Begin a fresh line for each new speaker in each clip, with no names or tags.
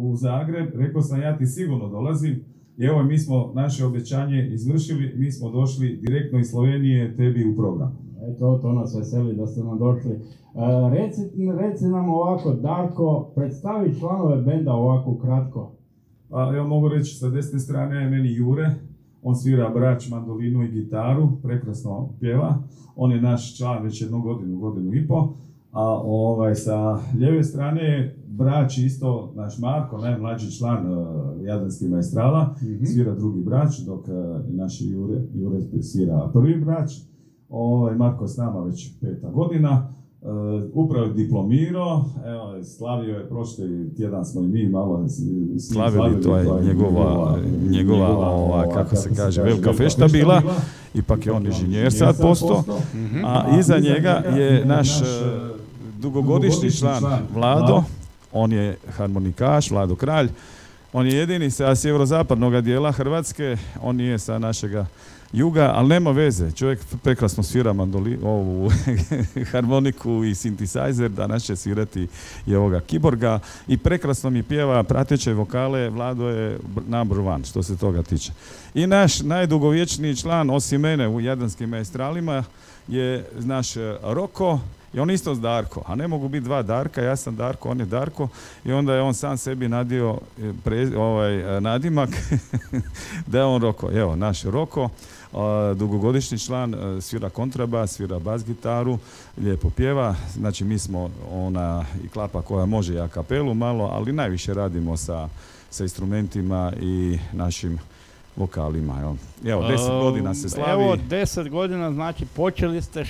u Zagreb, rekao sam ja ti sigurno dolazim. I evo, mi smo naše obećanje izvršili, mi smo došli direktno iz Slovenije tebi u program.
Eto, to nas veseli da ste nam došli. Reci nam ovako, Darko, predstavi članove benda ovako kratko.
Ja mogu reći, sa desne strane je meni Jure, on svira brač, mandolinu i gitaru, prekrasno pjeva. On je naš član već jednu godinu i po. A sa lijeve strane je brač isto, naš Marko, najmlađi član Jadranskih maestrala, svira drugi brač, dok naš Jure svira prvi brač. Marko je s nama već 5. godina, upravo je diplomirao, slavio je prošli tjedan, smo i mi malo
slavili, to je njegova kako se kaže, velika fešta bila, ipak je on inženjer sad posto, a iza njega je naš dugogodišnji član Vlado, on je harmonikaš, Vlado Kralj, on je jedini sa sjeverozapadnog dijela Hrvatske, on nije sa našega juga, ali nema veze, čovjek prekrasno svira ovu harmoniku i synthesizer, danas će svirati i ovoga kiborga i prekrasno mi pjeva prateće vokale, Vlado je number one što se toga tiče. I naš najdugovječniji član, osim mene u Jadranskim maestralima, je naš Roko, i on isto s Darko, a ne mogu biti dva Darka, ja sam Darko, on je Darko, i onda je on sam sebi nadio nadimak da je on Roko. Evo, naš Roko, dugogodišnji član, svira kontrabas, svira bas gitaru, lijepo pjeva, znači mi smo ona i klapa koja može i a kapelu malo, ali najviše radimo sa instrumentima i našim vokalima. Evo, 10 godina se slavi.
Evo, 10 godina, znači počeli ste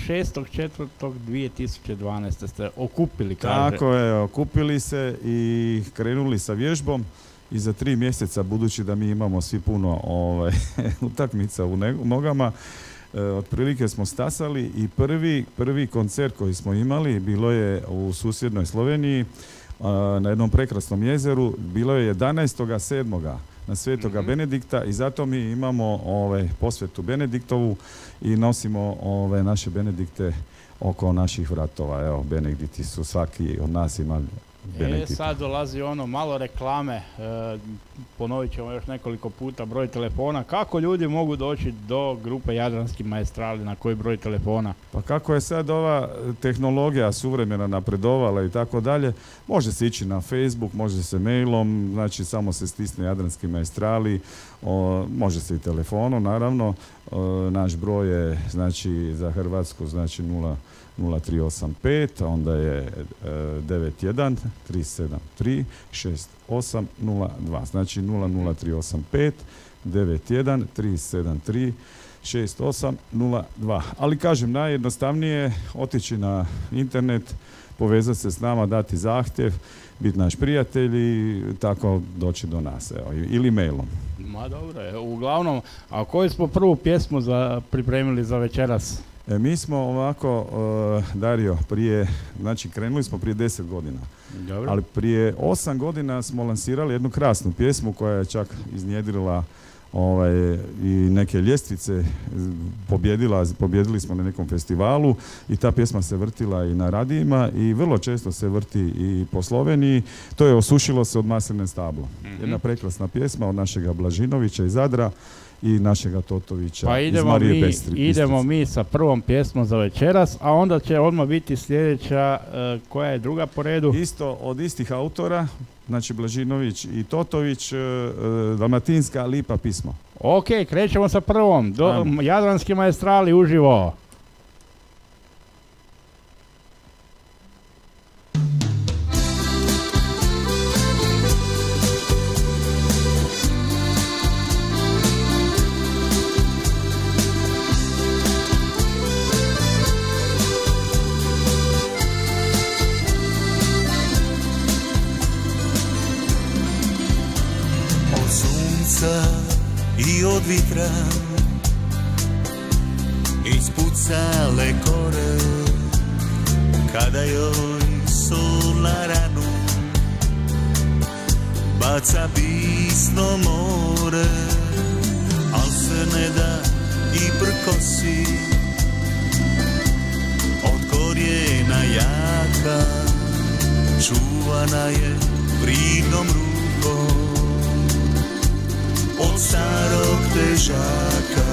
6.4.2012. ste okupili, kaže.
Tako je, okupili se i krenuli sa vježbom i za 3 mjeseca, budući da mi imamo svi puno utakmica u nogama, otprilike smo stasali i prvi koncert koji smo imali bilo je u susjednoj Sloveniji na jednom prekrasnom jezeru, bilo je 11.7. na Svetoga Benedikta i zato mi imamo posvetu Benediktovu i nosimo naše Benedikte oko naših vratova. Evo, Benedikti su, svaki od nas ima Benedikta.
Sad dolazi malo reklame, ponovit ćemo još nekoliko puta broj telefona. Kako ljudi mogu doći do grupe Jadranski maestrali, na koji broj telefona?
Pa kako je sad ova tehnologija suvremena napredovala i tako dalje, može se ići na Facebook, može se mailom, znači samo se stisne Jadranski maestrali, može se i telefonom naravno. Naš broj je znači za Hrvatsku znači 0385, onda je 91 373 6802, znači 00385 91 373 6802. Ali kažem, najjednostavnije otići na internet, povezati se s nama, dati zahtjev, biti naš prijatelj i tako doći do nas, ili mailom.
Ma dobro, uglavnom, a koju smo prvu pjesmu pripremili za večeras?
Mi smo ovako, Dario, krenuli smo prije 10 godina. Dobro. Ali prije 8 godina smo lansirali jednu krasnu pjesmu koja je čak iznjedrila i neke ljestvice, pobjedili smo na nekom festivalu i ta pjesma se vrtila i na radijima i vrlo često se vrti i po Sloveniji. To je Osušilo se od masline stablo. Jedna prekrasna pjesma od našega Blažinovića iz Zadra i našega Totovića iz Marije Bestri.
Idemo mi sa prvom pjesmom za večeras, a onda će odmah biti sljedeća, koja je druga po redu?
Isto od istih autora, znači Blažinović i Totović, Dalmatinska lipa pismo.
Ok, krećemo sa prvom. Jadranski maestrali uživo.
I od vitra ispucale kore, kada joj sol na ranu baca bisno more, al se ne da i prkosi od korijena jaka, čuvana je pridnom rukom težaka.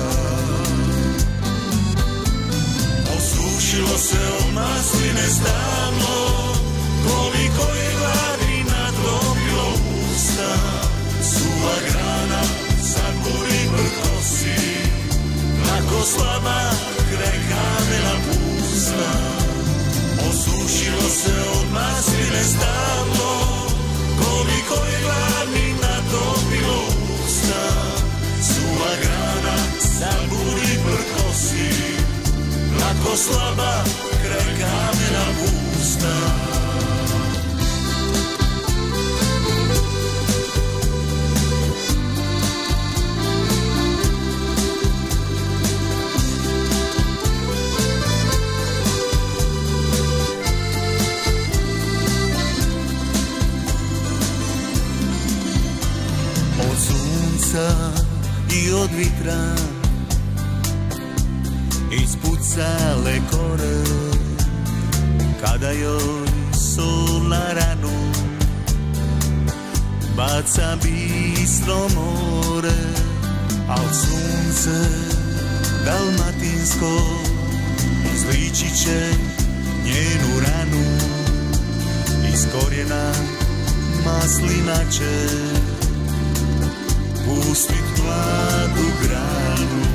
Osušilo se od masline stalno, koliko je gladi nadlomilo usta. Suva grana zaburi prkosi, tako slaba kraj kamena pusta. Osušilo se od masline stalno, koliko je gladni natopilo usta. Suva grana zaburi prkosi, tako slaba kraj kamena pusta. Od sunca i od vitra ispucale kore, kada joj sol na ranu baca bistro more. Al sunce dalmatinsko izličit će njenu ranu, iz korijena maslina će pustit mladu granu.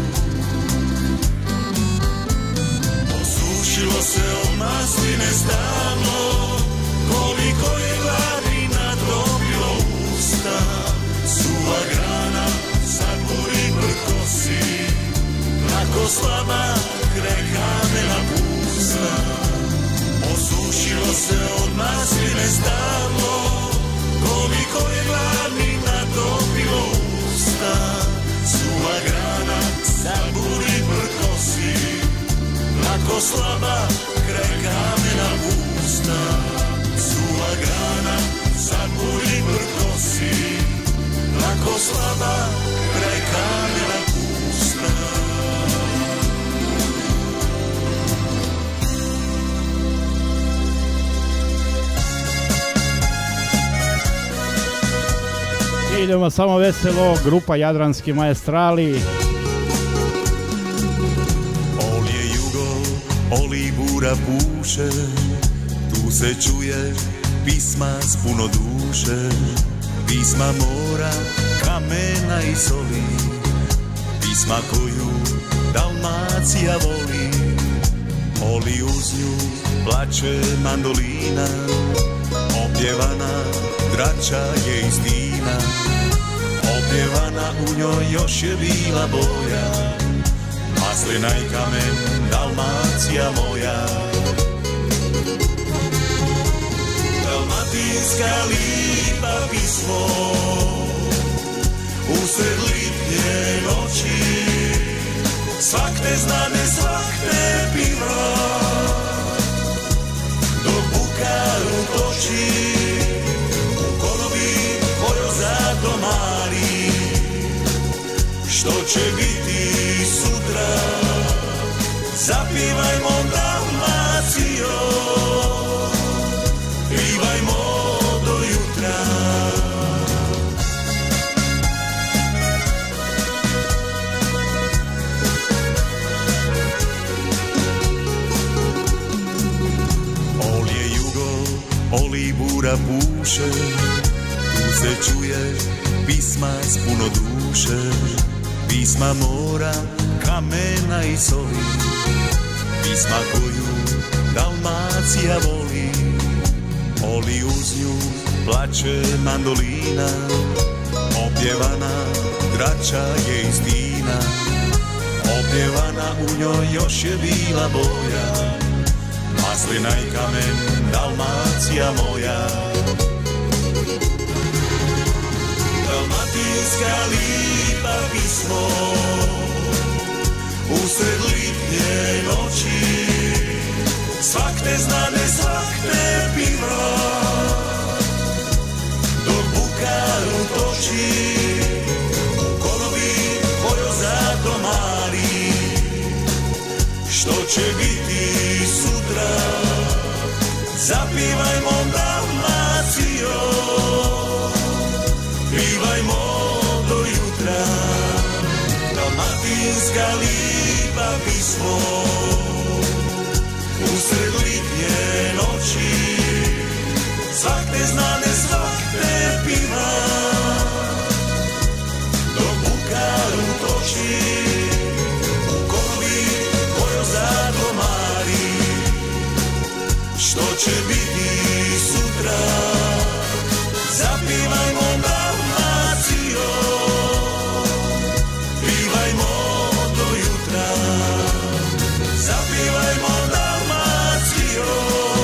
Osušilo se od masline stalno, koliko je gladi nadlomilo usta. Suva grana zaburi prkosi, tako slaba kraj kamena pusta. Osušilo se od masline stalno, koliko je gladni natopilo usta. Suva grana zaburi prkosi, tako slaba kraj kamena pusta. Suva grana zaburi prkosi, tako slaba kraj kamena pusta.
Idemo samo veselo, grupa Jadranski maestrali.
Ol je jugo, oli bura puše, tu se čuje pisma s puno duše. Pisma mora, kamena i soli, pisma koju Dalmacija voli. Oli uz nju plače mandolina, opjevana drača je istina. Opjevana u njoj još je bila boja, maslina i kamen, Dalmacija moja. Dalmatinska lipa pismo, usred litnje noći, svak te znane, svak te pira, dok bukaru toči, u konobi kojo zato mari. Što će biti sutra, zapivajmo Dalmacijo, pivajmo do jutra. Ol je jugo, oli bura puše, tu se čuje pisma s puno duše. Pisma mora, kamena i soli, pisma koju Dalmacija voli. Oli uz nju plače mandolina, opjevana drača je istina. Opjevana u njoj još je bila boja, maslina i kamen, Dalmacija moja. Dalmatinska lipa pismo, usred litnje noći, svak te znane, svak te pira, dok bukaru toči, u konobi kojo zato mari. Što će biti sutra, zapivajmo Dalmacijo, pivajmo do jutra. Botinska lipa pismo usred litnje noći, svak te znane, svak te pima, dok bukaru toči, u kovi kojo zadomari, što će biti sutra, zapivajmo Dalmacijo, pivajmo do jutra, zapivajmo Dalmacijo,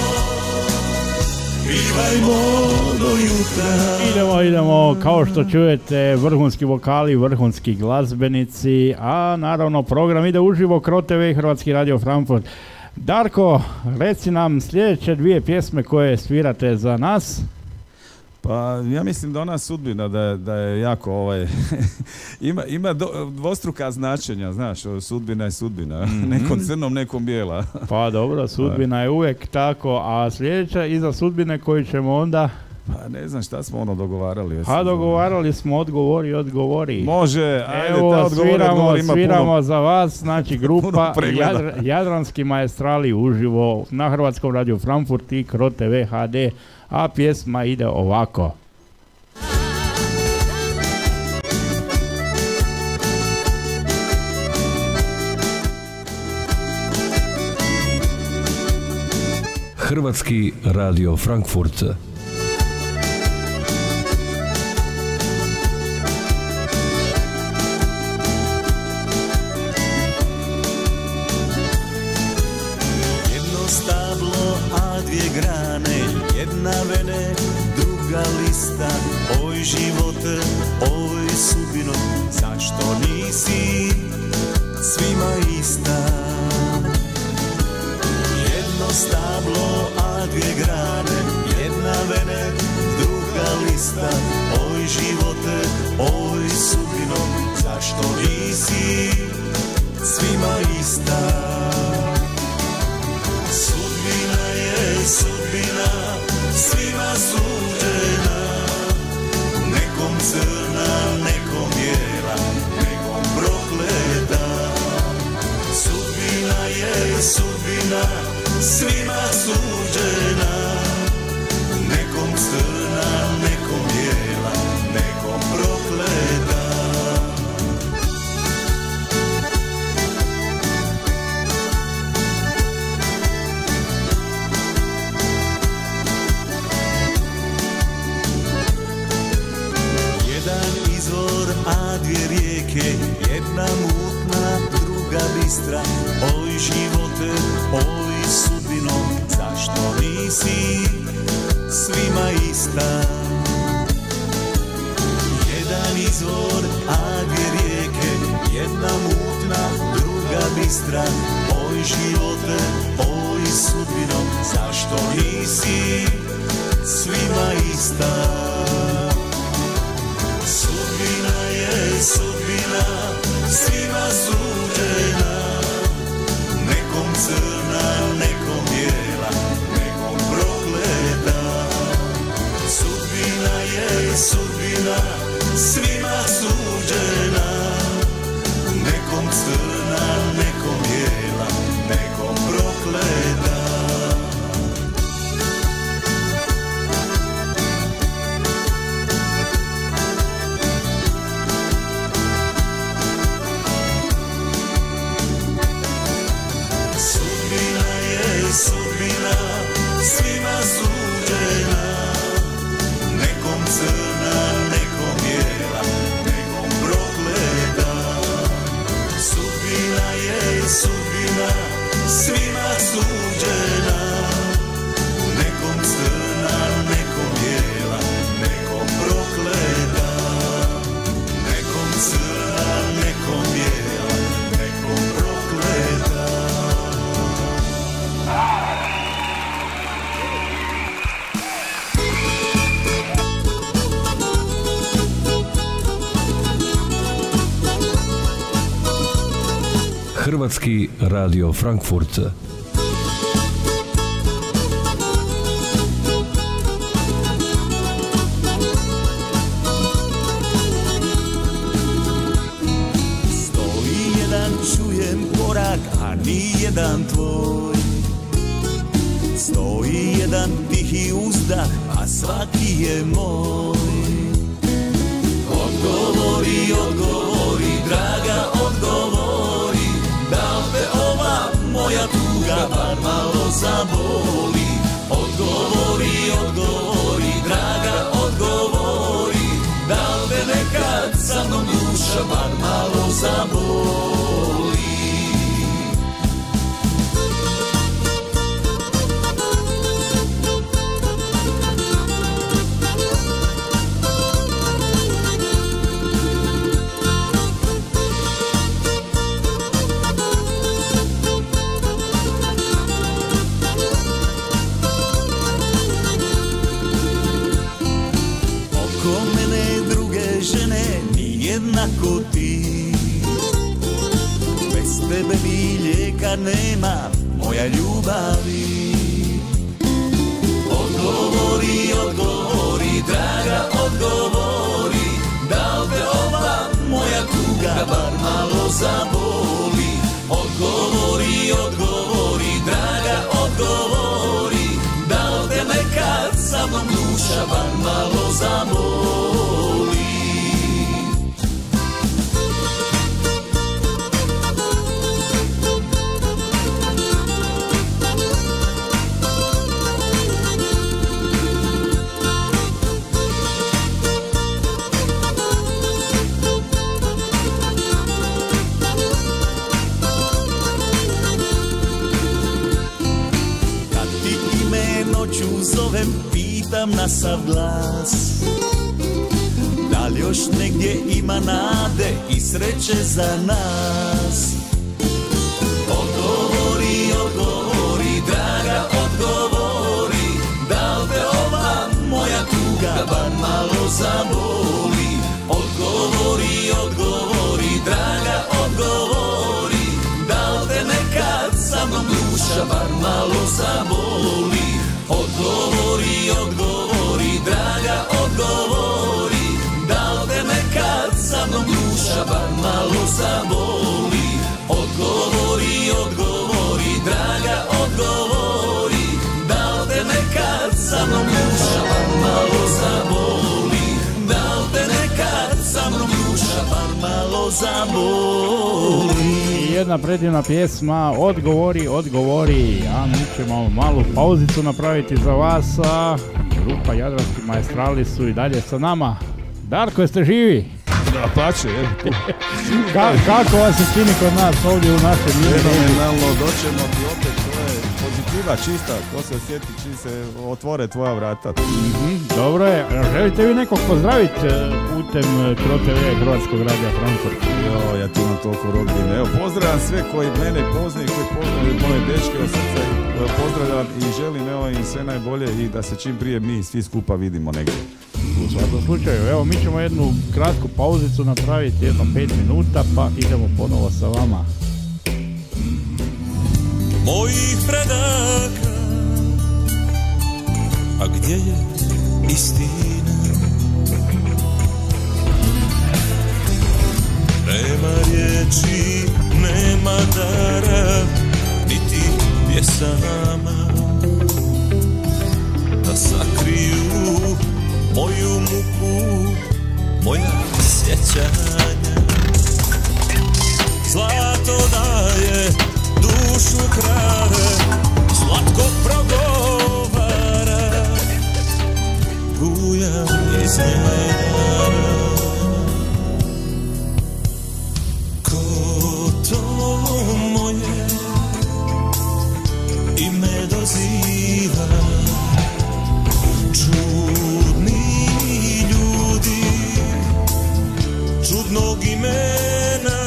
pivajmo do jutra.
Idemo, kao što čujete, vrhunski vokali, vrhunski glazbenici, a naravno program ide uživo Cro TV i Hrvatski radio Frankfurt. Darko, reci nam sljedeće dvije pjesme koje svirate za nas.
Pa ja mislim da ona sudbina da je jako ima dvostruka značenja, znaš, sudbina je sudbina, nekom crnom, nekom bijela.
Pa dobro, sudbina je uvijek tako, a sljedeća iza sudbine koju ćemo onda...
Pa ne znam šta smo dogovarali.
Pa dogovarali smo odgovori.
Može, ajde,
evo, sviramo
puno,
za vas, znači grupa Jadranski maestrali uživo na Hrvatskom radiju Frankfurt i Cro TV HD, a pjesma ide ovako.
Hrvatski radio Frankfurt.
Jedna vene, druga lista, oj živote, oj sudbino, zašto nisi svima ista? Jedno stablo, a dvije grane, jedna vene, druga lista, oj živote, oj sudbino, zašto nisi svima ista? Sudbina je sudbina, svima suđena, nekom crna, nekom bijela, nekom prokleta. Sudbina je sudbina, svima suđena, nekom crna, nekom bijela, nekom prokleta. A dvije rijeke, jedna mutna, druga bistra, oj živote, oj sudbino, zašto nisi svima ista? Jedan izvor, a dvije rijeke, jedna mutna, druga bistra, oj živote, oj sudbino, zašto nisi svima ista? Sudbina je sudbina, svima suđena, nekom crna, nekom bijela, nekom prokleta. Sudbina je sudbina, svima suđena, nekom crna, nekom bijela, nekom prokleta. Sudbina, svima suđena, nekom crna, nekom bijela, nekom prokleta. Sudbina je sudbina, svima suđena, nekom crna, nekom bijela, nekom prokleta. Nekom crna, nekom bijela, nekom prokleta.
Hrvatski radio Frankfurt.
Stoji ni jedan tvoj. Stoji jedan tihi uzdah, a svaki je moj. Odgovori, odgovori, draga, odgovori, da li te ova moja tuga bar malo zaboli. Odgovori, odgovori, draga, odgovori, da li te nekad sa mnom duša bar malo zaboli. Jednako ti, bez tebe mi lijeka nema, moja ljubavi. Odgovori, odgovori, draga, odgovori, da li te ova moja tuga bar malo zaboli. Odgovori, odgovori, draga, odgovori, da li te nekad sa mnom duša bar malo zaboli. Zovem, pitam na sav glas, da li još negdje ima nade i sreće za nas. Odgovori, odgovori, draga, odgovori, da li te ova moja tuga bar malo zaboli. Odgovori, odgovori, draga, odgovori, da li te nekad sa mnom duša bar malo zaboli. Odgovori, odgovori, draga, odgovori, da li te nekad sa mnom duša bar malo zaboli. Odgovori, odgovori, draga, odgovori, da li te nekad sa mnom duša bar malo zaboli. Da li te nekad sa mnom duša bar malo zaboli.
Jedna predivna pjesma, Odgovori, odgovori, a mi ćemo malu pauzicu napraviti za vas, a grupa Jadranski maestrali su i dalje sa nama. Darko, jeste živi?
Da, pače,
Kako vas se čini kod nas ovdje u našem mjestu?
fenomenalno, doćemo ti opet, to je pozitiva čista, to se osjeti čim se otvore tvoja vrata.
Dobro je, želite vi nekog pozdraviti putem CRO-TV Hrvatskog radija Frankfurt?
Jo, ja ti imam toliko rodbine. Evo, pozdravljam sve koji mene poznaju, koji poznaju moje dečke od srca. Pozdravljam i želim im sve najbolje i da se čim prije mi svi skupa vidimo negdje.
U svakom slučaju, evo mi ćemo jednu kratku pauzicu napraviti, jedno 5 minuta, pa idemo ponovo sa vama.
Mojih predaka, a gdje je istina? Nema riječi, nema dara, niti pjesama da sakriju moju muku, moja sjećanja. Zlato daje, dušu krade, slatko progovara, buja iz njega. Ko to moje ime doziva, čudni ljudi, čudnog imena,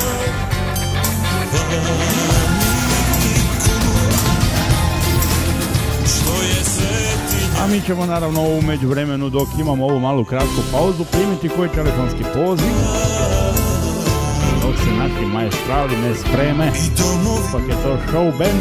A mi ćemo naravno u međuvremenu, dok imamo ovu malu kratku pauzu, primiti koji telefonski poziv, dok se naši maestrali ne spreme, ipak je to show band.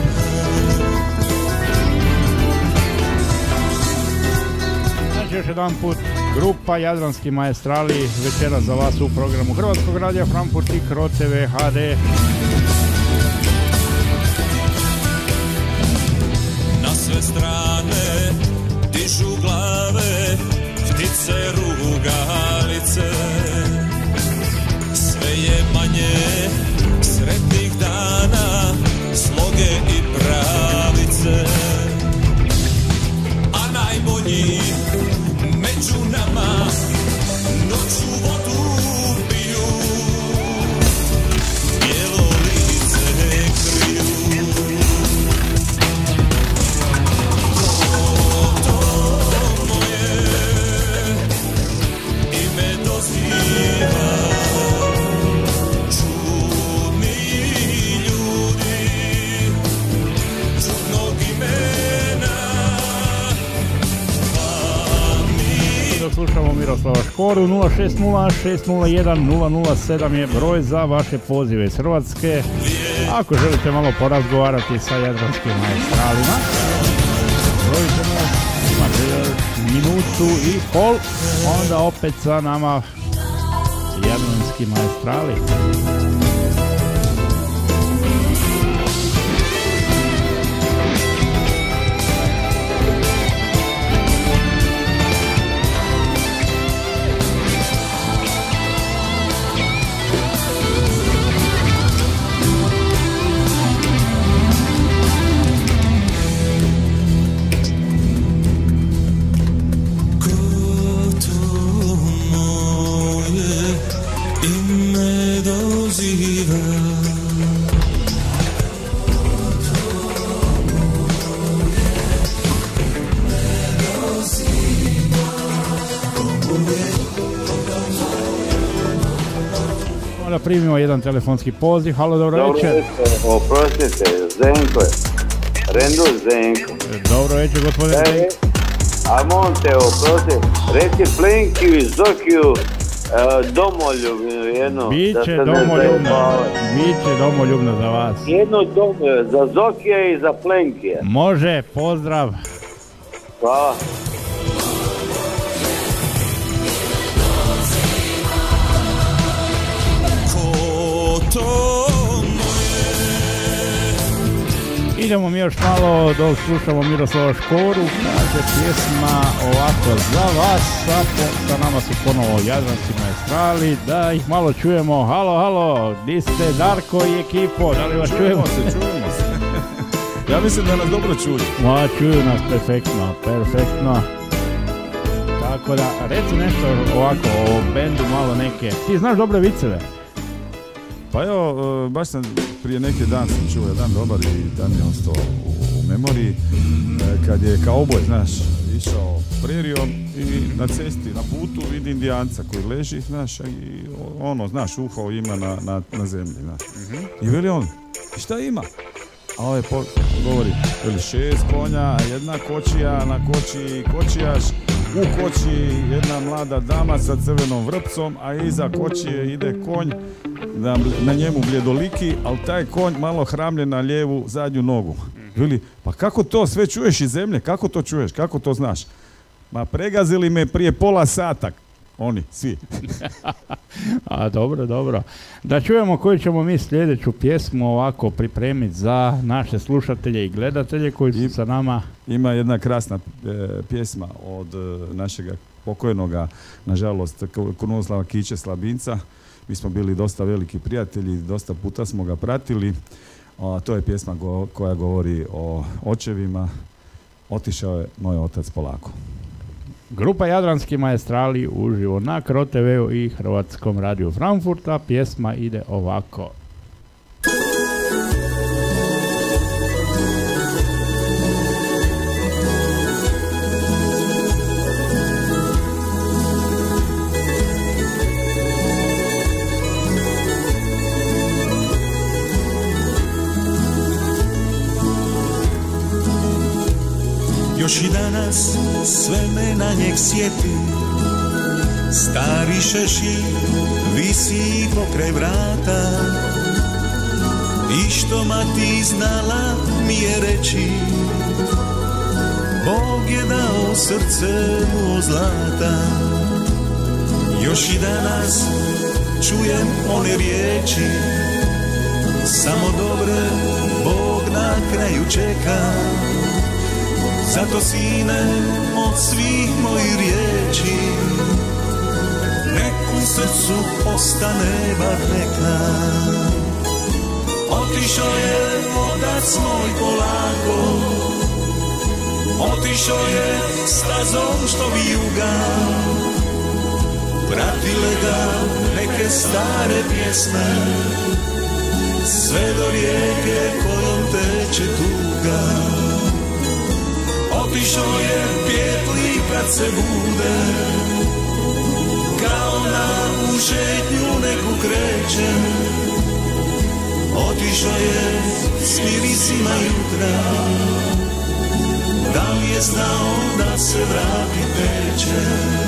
Znači još jedan put, grupa Jadranski maestrali večera za vas u programu Hrvatskog radija Frankfurt i CRO-TV HD.
sve strane dižu glave, ptice rugalice. Sve je manje sretnih dana, sloge i pravice. A najbolji među nama noću vodu piju, bijelo lice kriju. To moje ime doziva, čudni ljudi, čudnog imena.
Slušamo Miroslava Škoru. 060-601-007 je broj za vaše pozive iz Hrvatske. Ako želite malo porazgovarati sa jadranskim maestralima, broj ćemo imati minutu i pol, onda opet sa nama jadranski maestrali. Primimo jedan telefonski poziv. Halo, dobro večer.
Oprostite, Zenko je. Rendu Zenko.
Dobro večer, gospodine Zenko.
A monte, oprostite, reci Plenki i Zokiju domoljubno jedno.
Biće domoljubno za vas.
Jedno za Zokija i za Plenkija.
Može, pozdrav.
Hvala.
Idemo mi još malo dok slušamo Miroslava Škoru, kaže pjesma ovako za vas, sa nama su ponovo jadranski maestrali, da ih malo čujemo. Halo, di ste Darko i ekipo, da li vas čujemo?
Čujemo se. Ja mislim da nas dobro čuju.
Ma, čuju nas perfektno. Tako da, reci nešto ovako o bendu, malo neke. Ti znaš dobre viceve?
Pa evo, baš sam prije neki dan sam čuo jedan dobar i dan je ostao u memoriji, kad je kauboj, znaš, išao prerijom i na cesti, na putu vidi Indijanca koji leži, znaš, i ono, znaš, uho ima na zemlji, znaš. I veli on, šta ima? A ovaj govori, veli 6 konja, jedna kočija, na kočiji kočijaš, u kočiji jedna mlada dama sa crvenom vrpcom, a iza kočije ide konj, na njemu bljedoliki, ali taj konj malo hramlje na lijevu zadnju nogu. Veli, pa kako to sve čuješ iz zemlje, kako to čuješ, kako to znaš? Ma pregazili me prije pola sata, oni, svi.
A dobro. Da čujemo koju ćemo mi sljedeću pjesmu ovako pripremiti za naše slušatelje i gledatelje koji su sa nama.
Ima jedna krasna pjesma od našega pokojnoga, nažalost, Krunoslava Kiće Slabinca. Mi smo bili dosta veliki prijatelji, dosta puta smo ga pratili. To je pjesma koja govori o očevima. Otišao je moj otac polako.
Grupa Jadranski maestrali uživo na Kro TV-u i Hrvatskom radiju Frankfurta. Pjesma ide ovako.
Još i danas sve me na njeg sjeti, stari šešir visi pokraj vrata. I što mati znala mi je reći, Bog je dao srce mu zlata. Još i danas čujem one riječi, samo dobre Bog na kraju čeka. Zato sine od svih mojih riječi nek u srcu ostane bar neka. Otišao je otac moj polako, otišao je stazom što vijuga, pratile ga neke stare pjesme, sve do rijeke kojom teče tuga. Otišao je pjetli kad se bude, kao na u šetnju neku kreće. Otišao je s mirisima jutra, da li je znao da se vratit neće.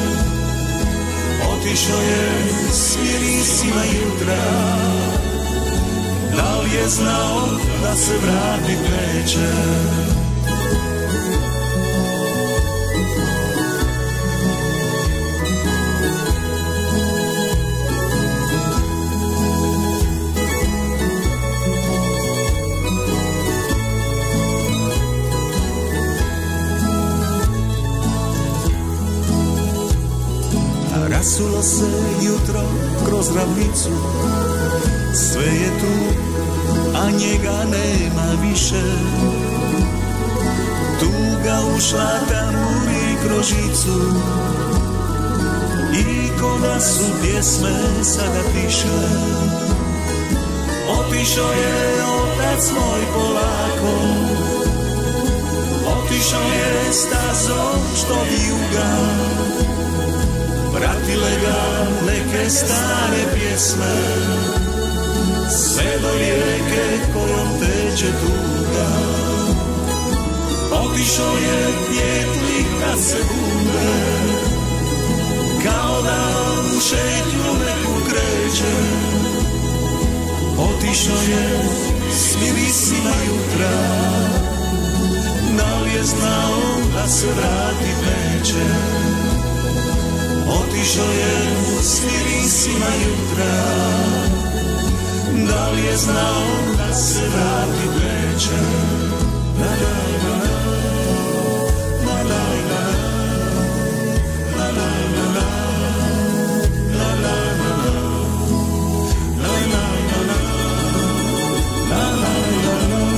Otišao je s mirisima jutra, da li je znao da se vratit neće. Rasulo se jutro kroz ravnicu, sve je tu, a njega nema više. Tuga ušla tamuri kroz žicu i ko da su pjesme sada tiše. Otišao je otac moj polako, otišao je stazom što vijuga, pratile ga neke stare pjesme, sve do rijeke kojom teče tuga. Otišao je pjetli kad se bude, kao da u šetnju neku kreće. Otišao je s mirisima jutra, da li je znao da se vratit neće. Otišao je s mirisima jutra, da li je znao da se vratit neće. La la la la, la la la la, la la la la, la la la la, la la la.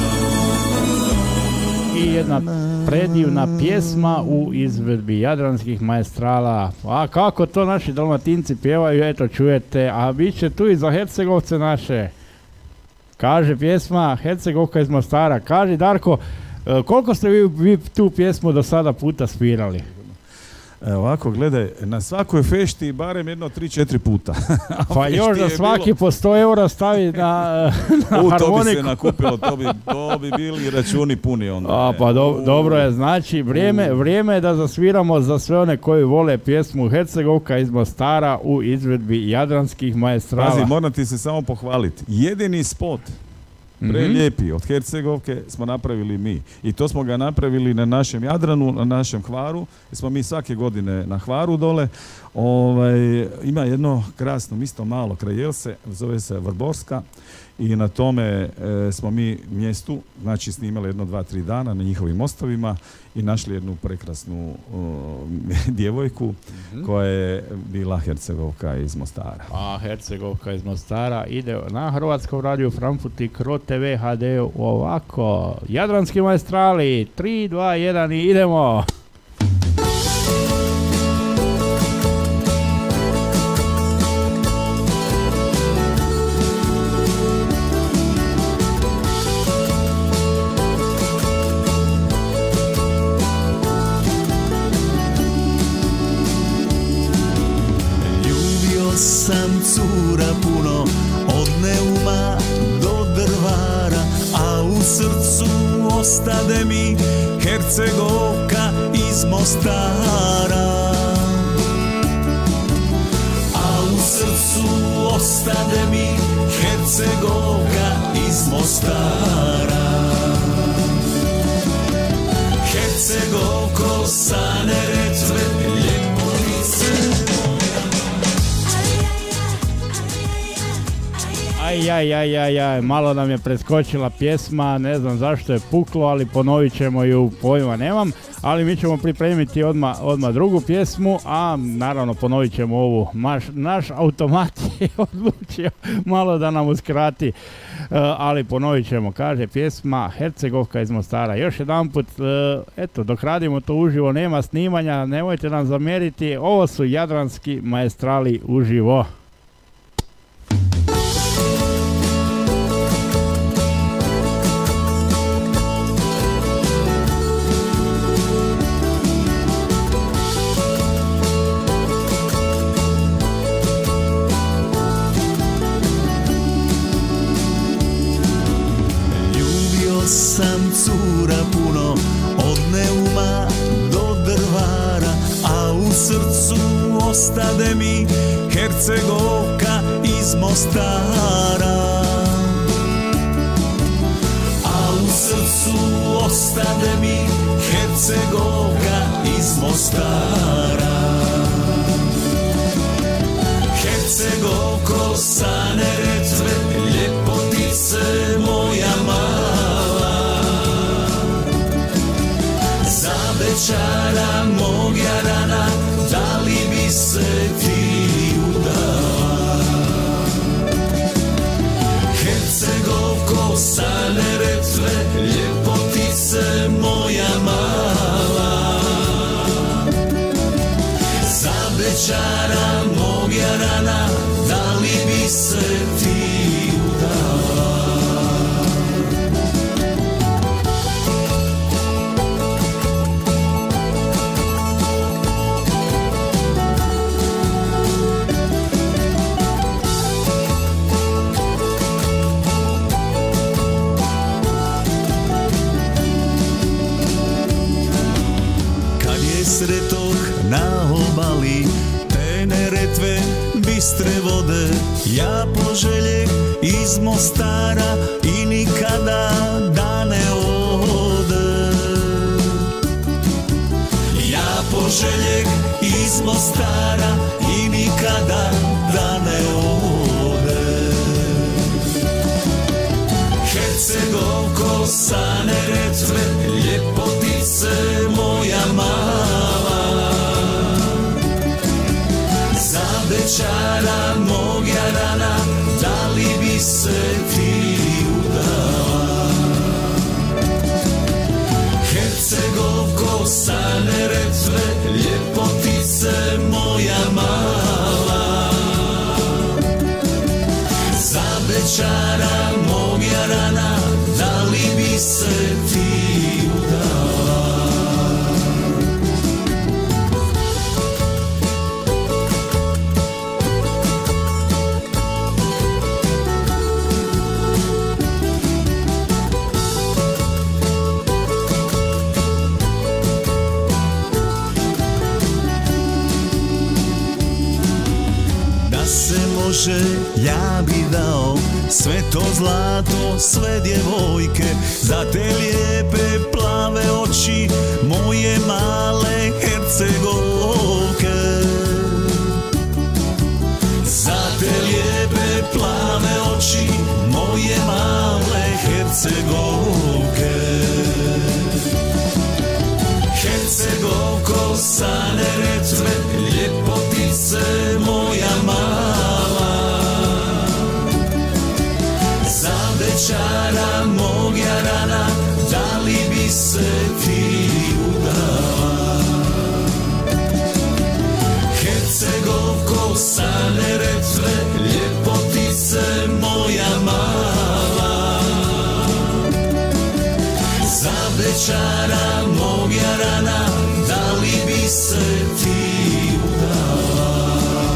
I jedna predivna pjesma u izvedbi jadranskih maestrala. A kako to naši Dalmatinci pjevaju, eto čujete, a bit će tu i za Hercegovce naše. Kaže pjesma Hercegovka iz Mostara. Kaže Darko, koliko ste vi tu pjesmu do sada puta svirali?
Ovako, gledaj, na svakoj fešti barem jedno 3-4 puta.
Pa još da svaki po 100 eura stavi na harmoniku.
To bi se nakupilo, to bi bili računi puni onda.
A, pa dobro je, znači vrijeme je da zasviramo za sve one koji vole pjesmu Hercegovka iz Mostara u izvedbi jadranskih maestrala.
Pazi, moram ti se samo pohvaliti. Jedini spot prelijepi od Hercegovke smo napravili mi. I to smo ga napravili na našem Jadranu, na našem Hvaru. Smo mi svake godine na Hvaru dole. Ima jedno krasno mjesto malo kraj Jelse, zove se Vrborska. I na tome smo mi mjestu, znači snimali 1-2-3 dana na njihovim mostovima i našli jednu prekrasnu djevojku koja je bila Hercegovka iz Mostara.
A Hercegovka iz Mostara ide na Hrvatskom radiju Frankfurt i Kro TV HD ovako. Jadranski maestrali, 3, 2, 1 i idemo!
Sam cura puno od Neuma do Drvara, a u srcu ostade mi Hercegovka iz Mostara. A u srcu ostade mi Hercegovka iz Mostara. Hercegovko sa Neretve, Ljeporice.
Aj, malo nam je preskočila pjesma, ne znam zašto je puklo, ali ponovit ćemo ju, pojma nemam, ali mi ćemo pripremiti odmah drugu pjesmu, a naravno ponovit ćemo ovu. Naš automat je odlučio malo da nam uskrati, ali ponovit ćemo, kaže pjesma Hercegovka iz Mostara. Još jedanput, eto, dok radimo to uživo, nema snimanja, nemojte nam zamjeriti, ovo su Jadranski maestrali uživo.
Sam cura puno od Neuma do Drvara, a u srcu ostade mi Hercegovka iz Mostara. A u srcu ostade mi Hercegovka iz Mostara. Hercegovko sa Neretve, ljepotice moja mala, za večara mog Jarana, da li bi se ti udala? Hercegovko sa Neretve, ljepotice moja mala, za večara mog Jarana, da li bi se ti udala? Sretoh na obali te Neretve bistre vode, ja poželjeh iz Mostara i nikada da ne ode. Ja poželjeh iz Mostara i nikada da ne ode. Hercegovko sa Neretve, ljepotice moja mala, za večara mog Jarana, da li bi se ti udala? Hercegovko sa Neretve, ljepotice moja mala, za večara mog Jarana, da li bi se ti udala? Da se može, ja bi dao sve to zlato, sve djevojke, za te lijepe plave oči, moje male Hercegovke. Za te lijepe plave oči, moje male Hercegovke. Hercegovko sa Neretve, ljepotice moja mala, za večara mog Jarana, da li bi se ti udala? Hercegovko sa Neretve, ljepotice moja mala, za večara mog Jarana, da li bi se ti udala?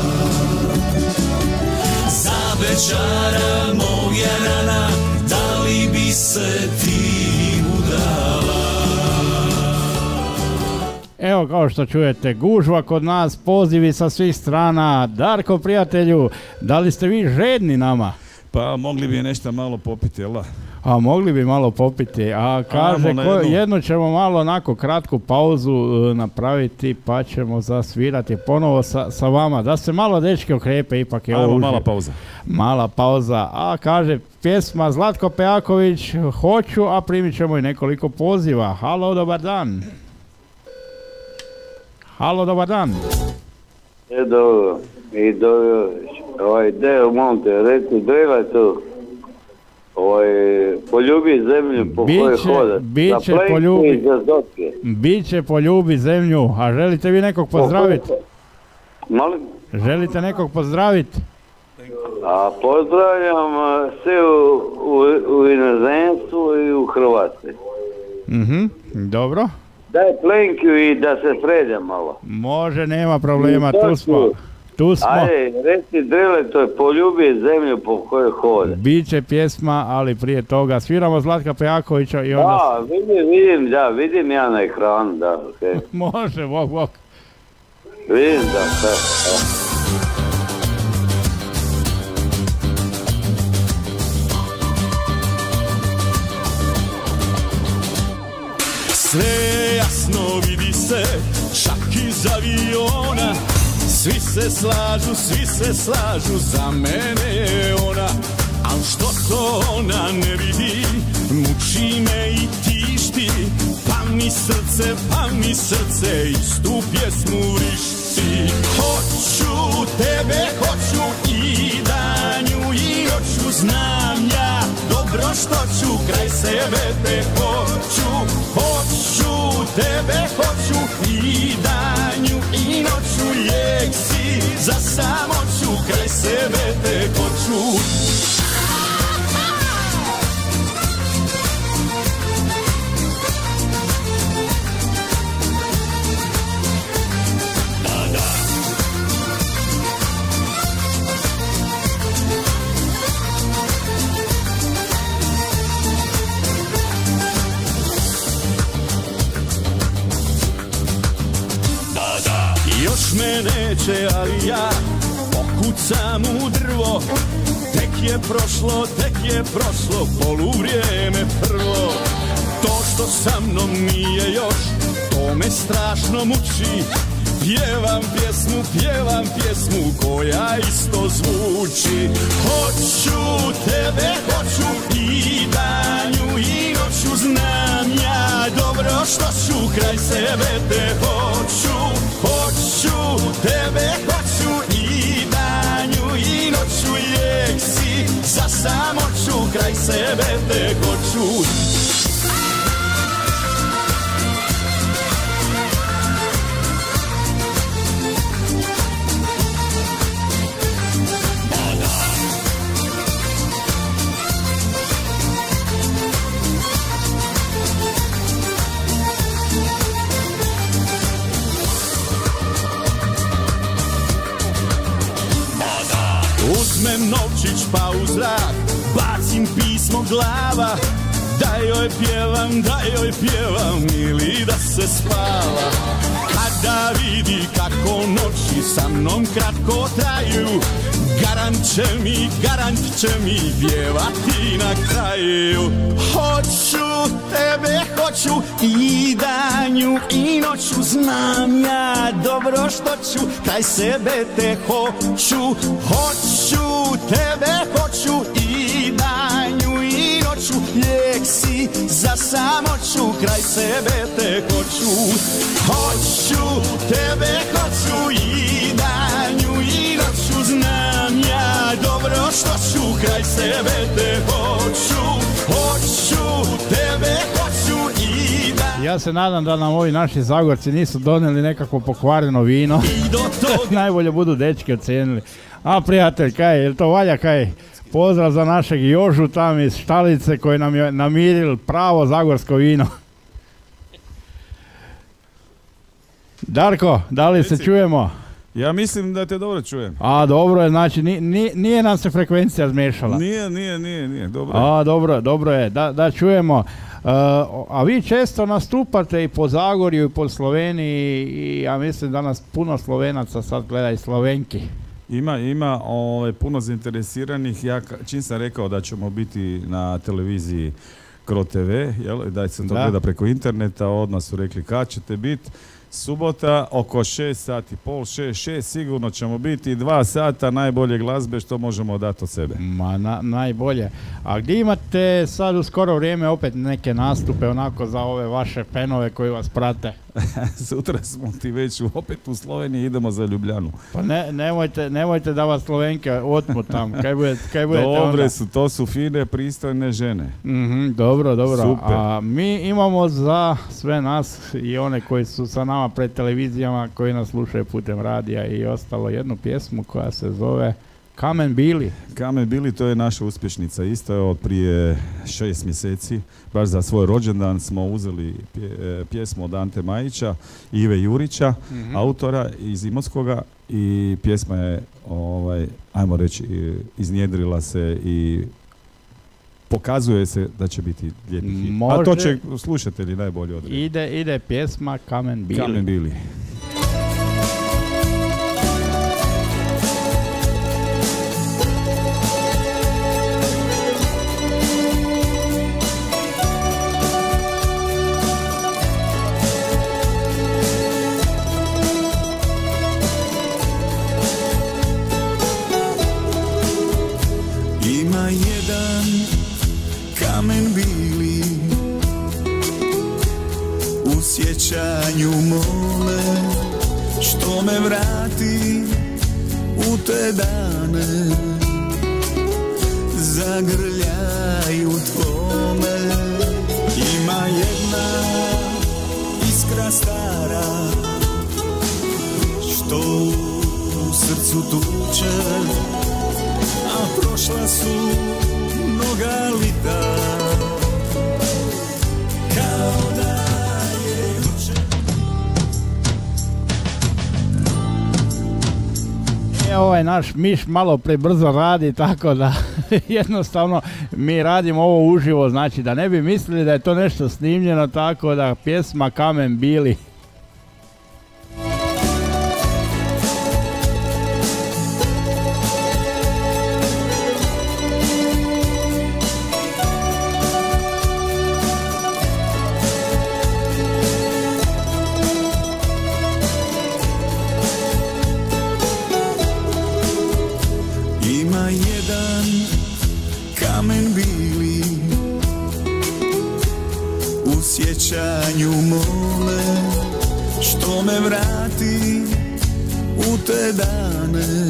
Za večara mog Jarana, da li bi se ti udala?
Evo, kao što čujete, gužva kod nas, pozivi sa svih strana. Darko, prijatelju, da li ste vi žedni nama?
Pa mogli bi nešto malo popiti, jel da?
A mogli bi malo popiti, a kaže jednu ćemo malo onako kratku pauzu napraviti pa ćemo zasvirati ponovo sa vama, da se malo dečki okrepe, ipak je ovo mala pauza, a kaže pjesma Zlatko Pejaković Hoću, a primit ćemo i nekoliko poziva. Halo, dobar dan. Halo, dobar dan.
Dobro, i dobro, Deo Monte, reci Drila tu. Poljubi zemlju po kojoj hoda.
Biće poljubi zemlju, a želite vi nekog pozdraviti?
Molim?
Želite nekog pozdraviti?
A pozdravljam sve u inozemstvu i u Hrvatskoj.
Dobro.
Daj Plenkiju i da se sređam malo.
Može, nema problema, tu smo.
Ajde, reci Drile, to je poljubi zemlju po kojoj hode.
Biće pjesma, ali prije toga sviramo Zlatka Pejakovića i onda...
Vidim ja na ekranu, da. Okay.
Može, bok.
Vidim da,
Sve jasno vidi se, čak iz aviona. Svi se slažu, za mene je ona. Al što to ona ne vidi, muči me i tišti. Pa mi srce, istu pjesmu vrišti. Hoću tebe, hoću i danju i noću. Znam ja dobro što ću, kraj sebe te hoću. Hoću tebe, hoću i danju i noću. Lijek si za samoću, kraj sebe te hoću. Još me neće, ali ja pokucam u drvo. Tek je prošlo poluvrijeme prvo. To što sa mnom nije još, to me strašno muči. Pjevam pjesmu koja isto zvuči. Hoću tebe, hoću i danju i noću. Znam ja dobro što ću, kraj sebe te hoću. Hoću tebe, hoću i danju i noću. Lijek si za samoću, kraj sebe te hoću. Uzmem novčić pa u zrak, bacim pismo glava. Da joj pjevam ili da se spava. Kada vidi kako noći sa mnom kratko traju, garant će mi pjevati na kraju. Hoću tebe, hoću i danju i noću. Znam ja dobro što ću, kraj sebe te hoću. Hoću tebe, hoću i danju i noću. Lijek si za samoću, kraj sebe te hoću. Hoću tebe, hoću i danju i noću. Znam ja dobro što ću, kraj sebe te hoću. Hoću tebe, hoću i danju.
Ja se nadam da nam ovi naši Zagorci nisu donijeli nekako pokvareno vino. Najbolje budu dečki ocijenili. A prijatelj, jel to valja pozdrav za našeg Jožu tam iz Štalice koji nam je namiril pravo zagorsko vino. Darko, da li se čujemo?
Ja mislim da te dobro čujem.
A dobro je, znači nije nam se frekvencija zmešala.
Nije, dobro je.
A dobro je, da čujemo. A vi često nastupate i po Zagorju i po Sloveniji i ja mislim da nas puno Slovenaca sad gleda i Slovenki.
Ima puno zainteresiranih. Ja čim sam rekao da ćemo biti na televiziji Cro TV, da se to gleda preko interneta, odmah su rekli kad ćete biti. Subota oko 6 sati, pol 6 sigurno ćemo biti 2 sata najbolje glazbe što možemo dati od sebe.
Najbolje. A gdje imate sad u skoro vrijeme opet neke nastupe onako za ove vaše fanove koji vas prate?
Sutra smo ti već opet u Sloveniji, idemo za Ljubljanu.
Pa nemojte da vas Slovenke otmu tam. Kaj budete
Dobre
onda?
to su fine, pristojne žene.
Dobro.
Super.
A mi imamo za sve nas i one koji su sa nama pred televizijama, koji nas slušaju putem radija i ostalo, jednu pjesmu koja se zove Kamen Bili.
Kamen Bili, to je naša uspješnica. Isto je od prije 6 mjeseci. Baš za svoj rođendan smo uzeli pjesmu od Ante Majića i Ive Jurića, autora iz Imotskoga, i pjesma je, ajmo reći, iznjedrila se i pokazuje se da će biti lijepi hit. A to će slušatelji najbolje odrediti.
Ide pjesma Kamen Bili.
Kamen Bili.
Ima jedan kamen bili u sjećanju mome, što me vrati u te dane, zagrljaju tvome. Ima jedna iskra stara, što u srcu tuče, a prošla su mnoga lita, kao da je juče.
Ovaj naš miš malo prebrzo radi, tako da jednostavno mi radimo ovo uživo, znači da ne bi mislili da je to nešto snimljeno, tako da pjesma Kamen Bili.
Ima jedan kamen bili u sjećanju mome, što me vrati u te dane,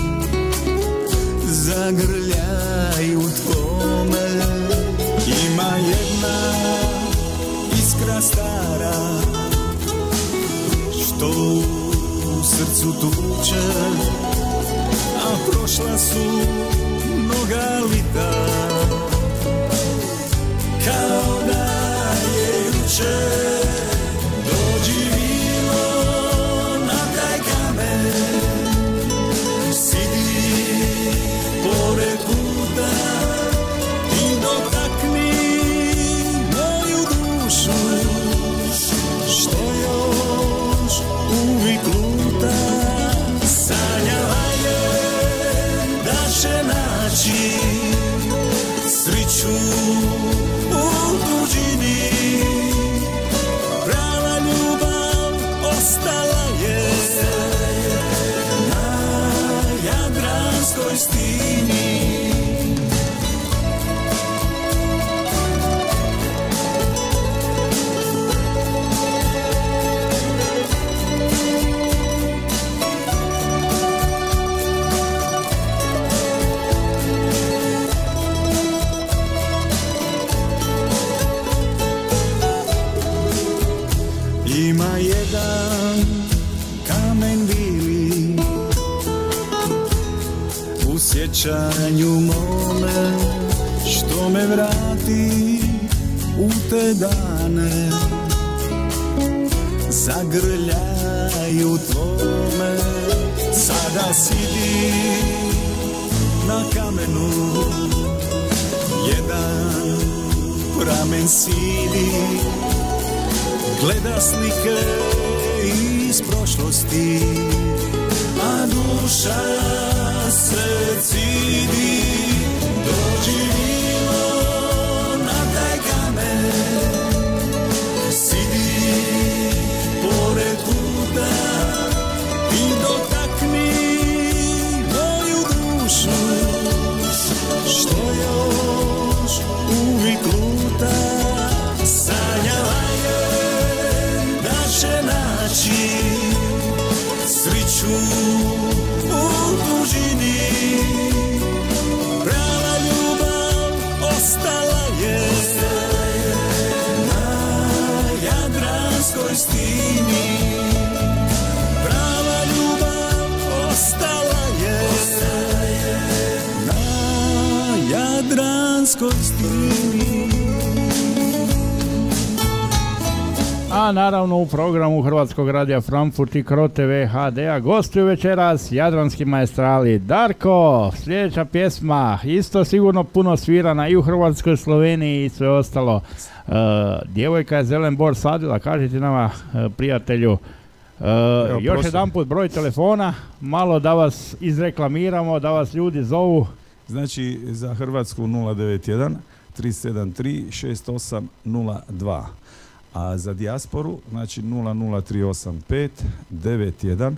zagrljaju tvome. Ima jedna iskra stara, što u srcu tuče, a prošla su mnoga lita, kao da je juče. Dođi vino na taj kamen, sidi pored puta i dotakni moju dušu, što još uvijek luta. Sanjavaj da će naći sriću u tuđini, prava ljubav ostala je na Jadranskoj stini. Ima jedan kamen bili u sjećanju mome, što me vrati u te dane, zagrljaju tvome. Sada sidi na kamenu, jedan pramen sidi, gleda slike iz prošlosti, a duša se cidi, dođi vilo na taj kamen, sidi pored puta i dotakni moju dušu, što još uvijek luta, sanjala je da će naći sriću u tužini, prava ljubav ostala je na jadranskoj stini, prava ljubav ostala je na jadranskoj stini.
A naravno u programu Hrvatskog radija Frankfurt i Cro TV HD-a gostuju večeras jadranski maestrali. Darko, sljedeća pjesma isto sigurno puno svirana i u Hrvatskoj, Sloveniji i sve ostalo. Djevojka je zelen bor sadila, kažite nama prijatelju. Još jedan put broj telefona, malo da vas izreklamiramo, da vas ljudi zovu.
Znači za Hrvatsku 091 373 6802. A za dijasporu, znači 00385 91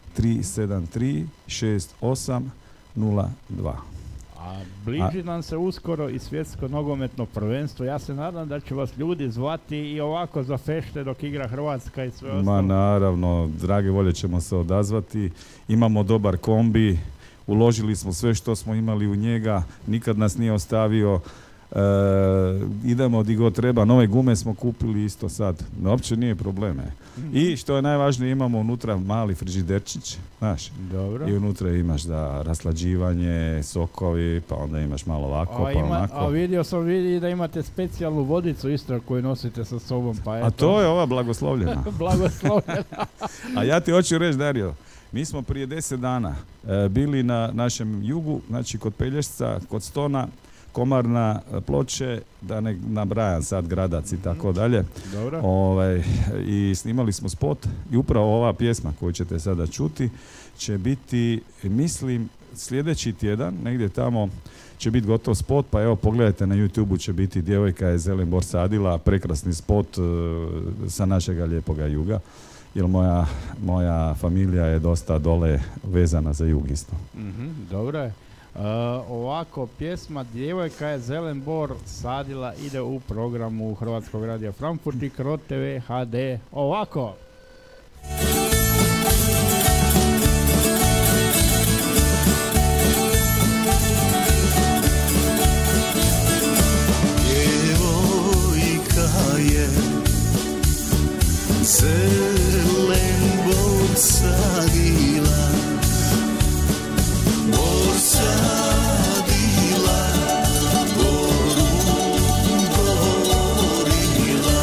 373 6802.
A bliži nam se uskoro i svjetsko nogometno prvenstvo. Ja se nadam da će vas ljudi zvati i ovako za fešte dok igra Hrvatska i sve ostalo.
Ma naravno, drage volje ćemo se odazvati. Imamo dobar kombi, uložili smo sve što smo imali u njega, nikad nas nije ostavio. Idemo di god treba, nove gume smo kupili isto sad, no, uopće nije probleme. I što je najvažnije, imamo unutra mali frižiderčić, znaš.
Dobro.
I unutra imaš da raslađivanje, sokovi, pa onda imaš malo ovako, pa onako.
A vidio sam da imate specijalnu vodicu isto koju nosite sa sobom, pa eto.
A to je ova blagoslovljena.
Blagoslovljena.
A ja ti hoću reći, Dario, mi smo prije 10 dana bili na našem jugu, znači kod Pelješca, kod Stona, Komarna, Ploče, da ne nabrajam sad Gradac i tako dalje.
Dobro.
I snimali smo spot i upravo ova pjesma koju ćete sada čuti će biti, mislim, sljedeći tjedan, negdje tamo će biti gotov spot, pa evo pogledajte na YouTube-u će biti Djevojka je zelen bor sadila, prekrasni spot sa našega lijepoga juga, jer moja familija je dosta dole vezana za jug isto.
Dobro je. Ovako, pjesma Djevojka je zelen bor sadila ide u programu Hrvatskog radija Frankfurt i Cro TV HD. Ovako.
Djevojka je zelen bor sadila, bor sadila, boru govorila,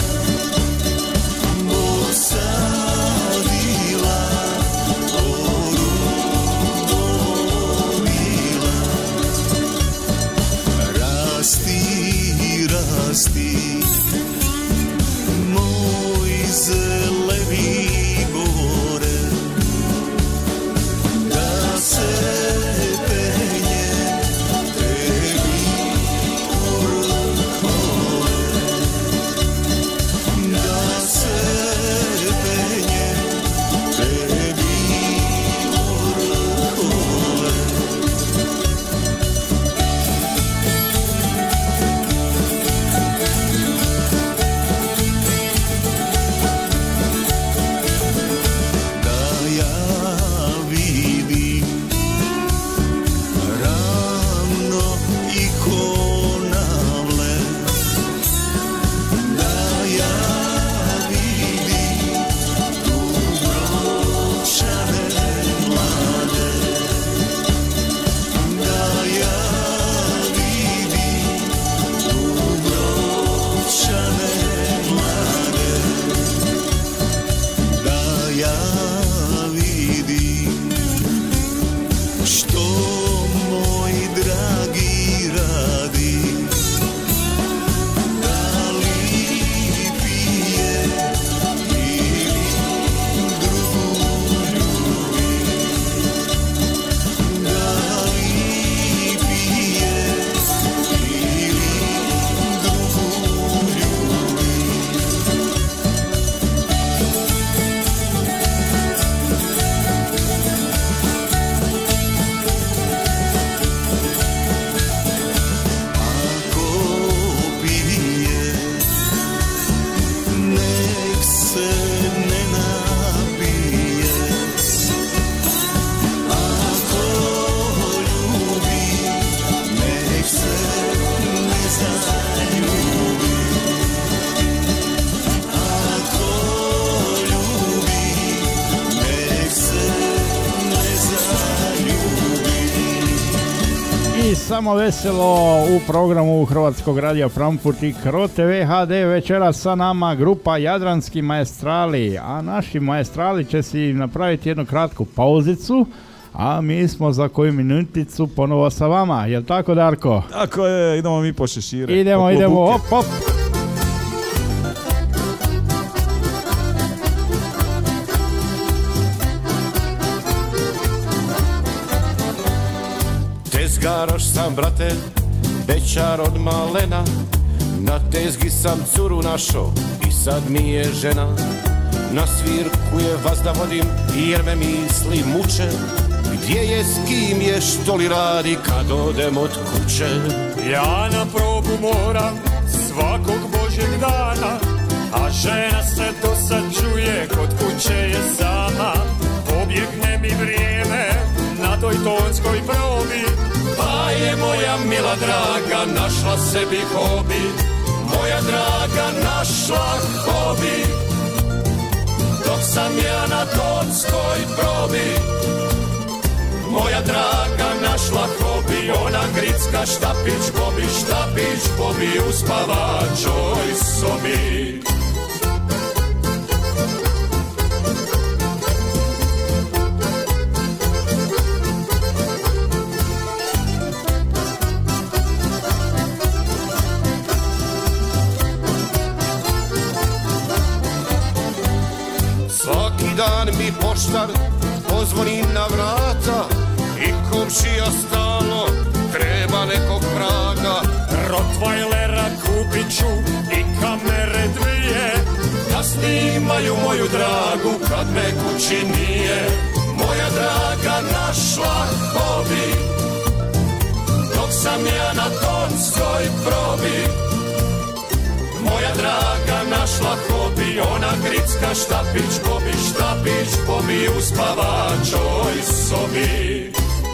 bor sadila, boru govorila, rasti, rasti, moj zeleni bore, da se penje tebi orkove, da se penje tebi orkove. Da ja vidim ravno i konavle, da ja vidim Dubrovčane mlade, da ja vidim Dubrovčane mlade, da ja vidim što moj dragi radi, da li pije ili drugu ljubi,
I samo veselo u programu Hrvatskog radija Frankfurt i Kro TV HD večeras sa nama grupa Jadranski maestrali, a naši maestrali će si napraviti jednu kratku pauzicu, a mi smo za koju minuticu ponovo sa vama, jel tako Darko?
Tako je, idemo mi po šešire.
Idemo, op.
Tezgaroš sam, brate, bećar od malena, na tezgi sam curu našo i sad mi je žena. Na svirku je vas da vodim jer me misli muče, gdje je, s kim je, što li radi kad odem od kuće.
Ja na probu moram svakog božjeg dana, a žena se dosađuje, kod kuće je sama. Pobjegne mi vrijeme na toj tonskoj probi, pa je moja mila draga našla sebi hobi. Moja draga našla hobi, dok sam ja na tonskoj probi. Moja draga našla hobi, ona gricka štapić bobi u spavačoj sobi. Svaki dan mi poštar pozvoni na vrata i komšija stalno treba nekog vraga. Rottweilera kupit ću i kamere dvije, da snimaju moju dragu kad me kući nije. Moja draga našla hobi, dok sam ja na tonskoj probi. Moja draga našla hobi, ona gricka štapić bobi u spavačoj sobi.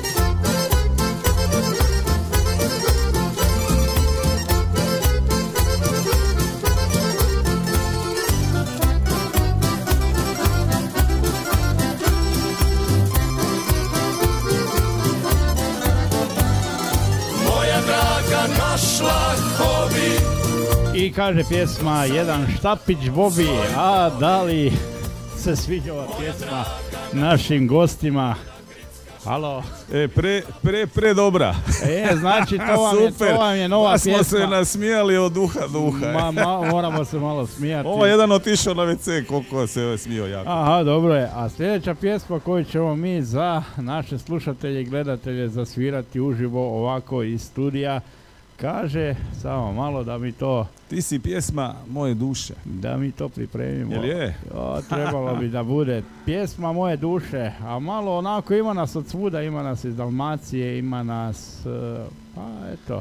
Moja draga našla hobi.
I kaže pjesma Jedan štapić Bobi, a da li se sviđa ova pjesma našim gostima? Halo?
Pre dobra.
Znači to vam je nova pjesma.
Smo se nasmijali od duha.
Moramo se malo smijati.
Ovo je jedan otišao na WC, koliko se smio jako.
Aha, dobro je. A sljedeća pjesma koju ćemo mi za naše slušatelje i gledatelje zasvirati uživo ovako iz studija, kaže, samo malo da mi to...
Ti si pjesma moje duše.
Da mi to pripremimo.
Jel je?
Trebalo bi da bude pjesma moje duše, a malo onako ima nas od svuda, ima nas iz Dalmacije, ima nas, pa eto.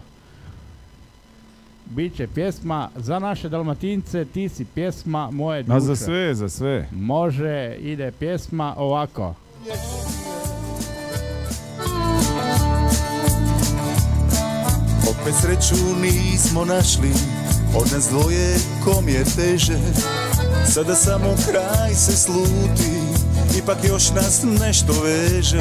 Biće pjesma za naše Dalmatince, ti si pjesma moje duše.
A za sve.
Može, ide pjesma ovako.
Opet sreću nismo našli, od nas dvoje kom je teže. Sada samo kraj se sluti, ipak još nas nešto veže.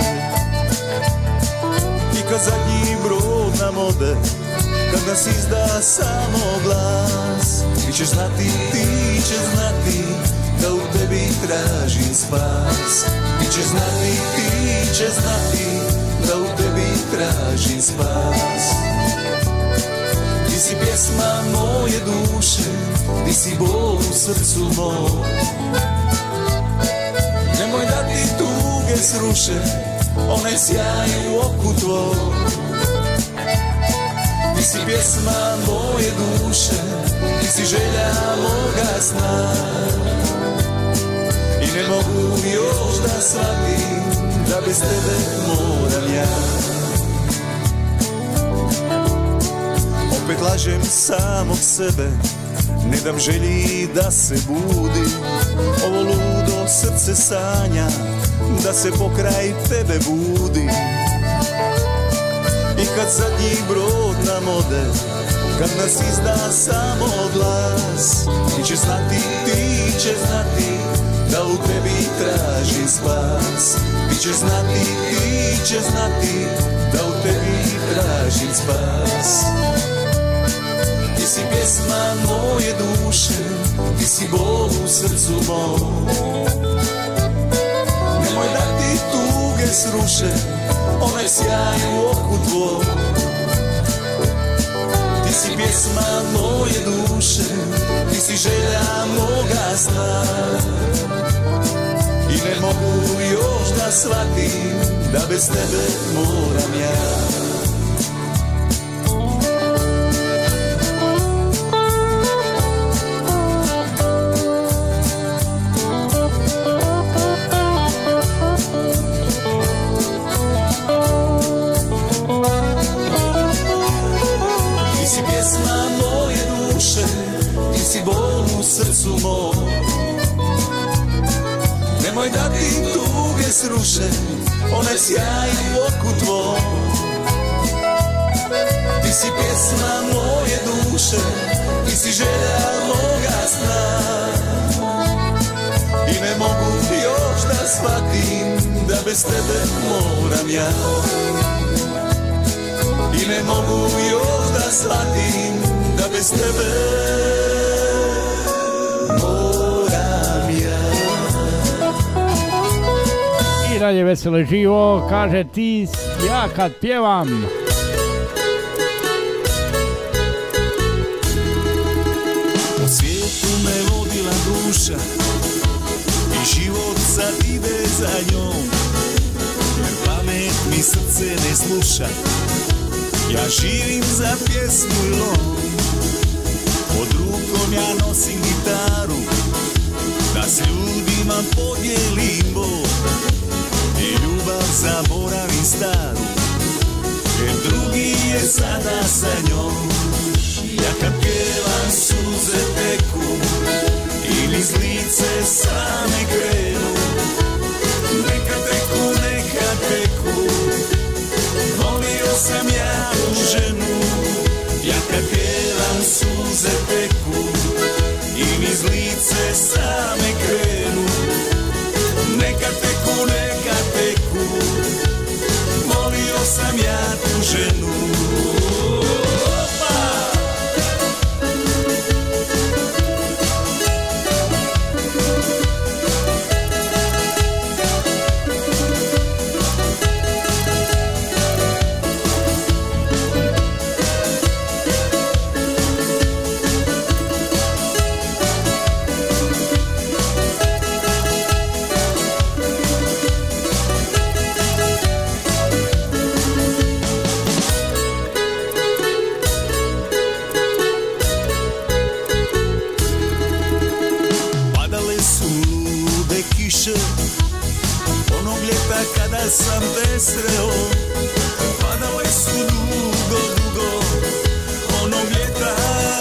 I kad zadnji brod nam ode, kad nas izda samo glas, ti ćeš znati, da u tebi tražim spas. Ti ćeš znati, da u tebi tražim spas. Ti si pjesma moje duše, ti si bol u srcu mom. Nemoj da ti tuge sruše, one sjaj u oku tvoj. Ti si pjesma moje duše, ti si želja moga sna. I ne mogu još da shvatim, da bez tebe moram ja. Opet lažem samog sebe, ne dam želji da se budi. Ovo ludo srce sanja, da se pokraj tebe budi. I kad zadnji brod nam ode, kad nas izda samo glas, ti ćeš znati, da u tebi tražim spas. Ti ćeš znati, da u tebi tražim duše, ti si bol u srcu mom. Nemoj da ti tuge sruše, onaj sjaj u oku tvoj. Ti si pjesma moje duše, ti si želja moga sna. I ne mogu još da shvatim da bez tebe moram ja. Ti si pjesma moje duše, ti si bol u srcu mom. Nemoj da ti tuge sruše, onaj sjaj u oku tvoj. Ti si pjesma moje duše, ti si želja moga sna. I ne mogu još da shvatim da bez tebe moram ja. I ne mogu još da shvatim da bez tebe moram ja.
I dalje veselo živo, kaže ti ja kad pjevam.
U svijetu me vodila duša i život sad ide za njom, jer pamet mi srce ne sluša. Ja živim za pjesmu i lom, pod rukom ja nosim gitaru, da s ljudima podijelim bol i ljubav zaboravim staru, jer drugi je sada sa njom. Ja kad pjevam suze teku i niz lice same krenu, neka teku, neka teku, volio sam ja tu ženu. Ja kad pjevam suze teku i niz lice same krenu, neka teku, neka teku, volio sam ja tu ženu. Onog ljeta kada sam te sreo, padale su dugo, dugo. Onog ljeta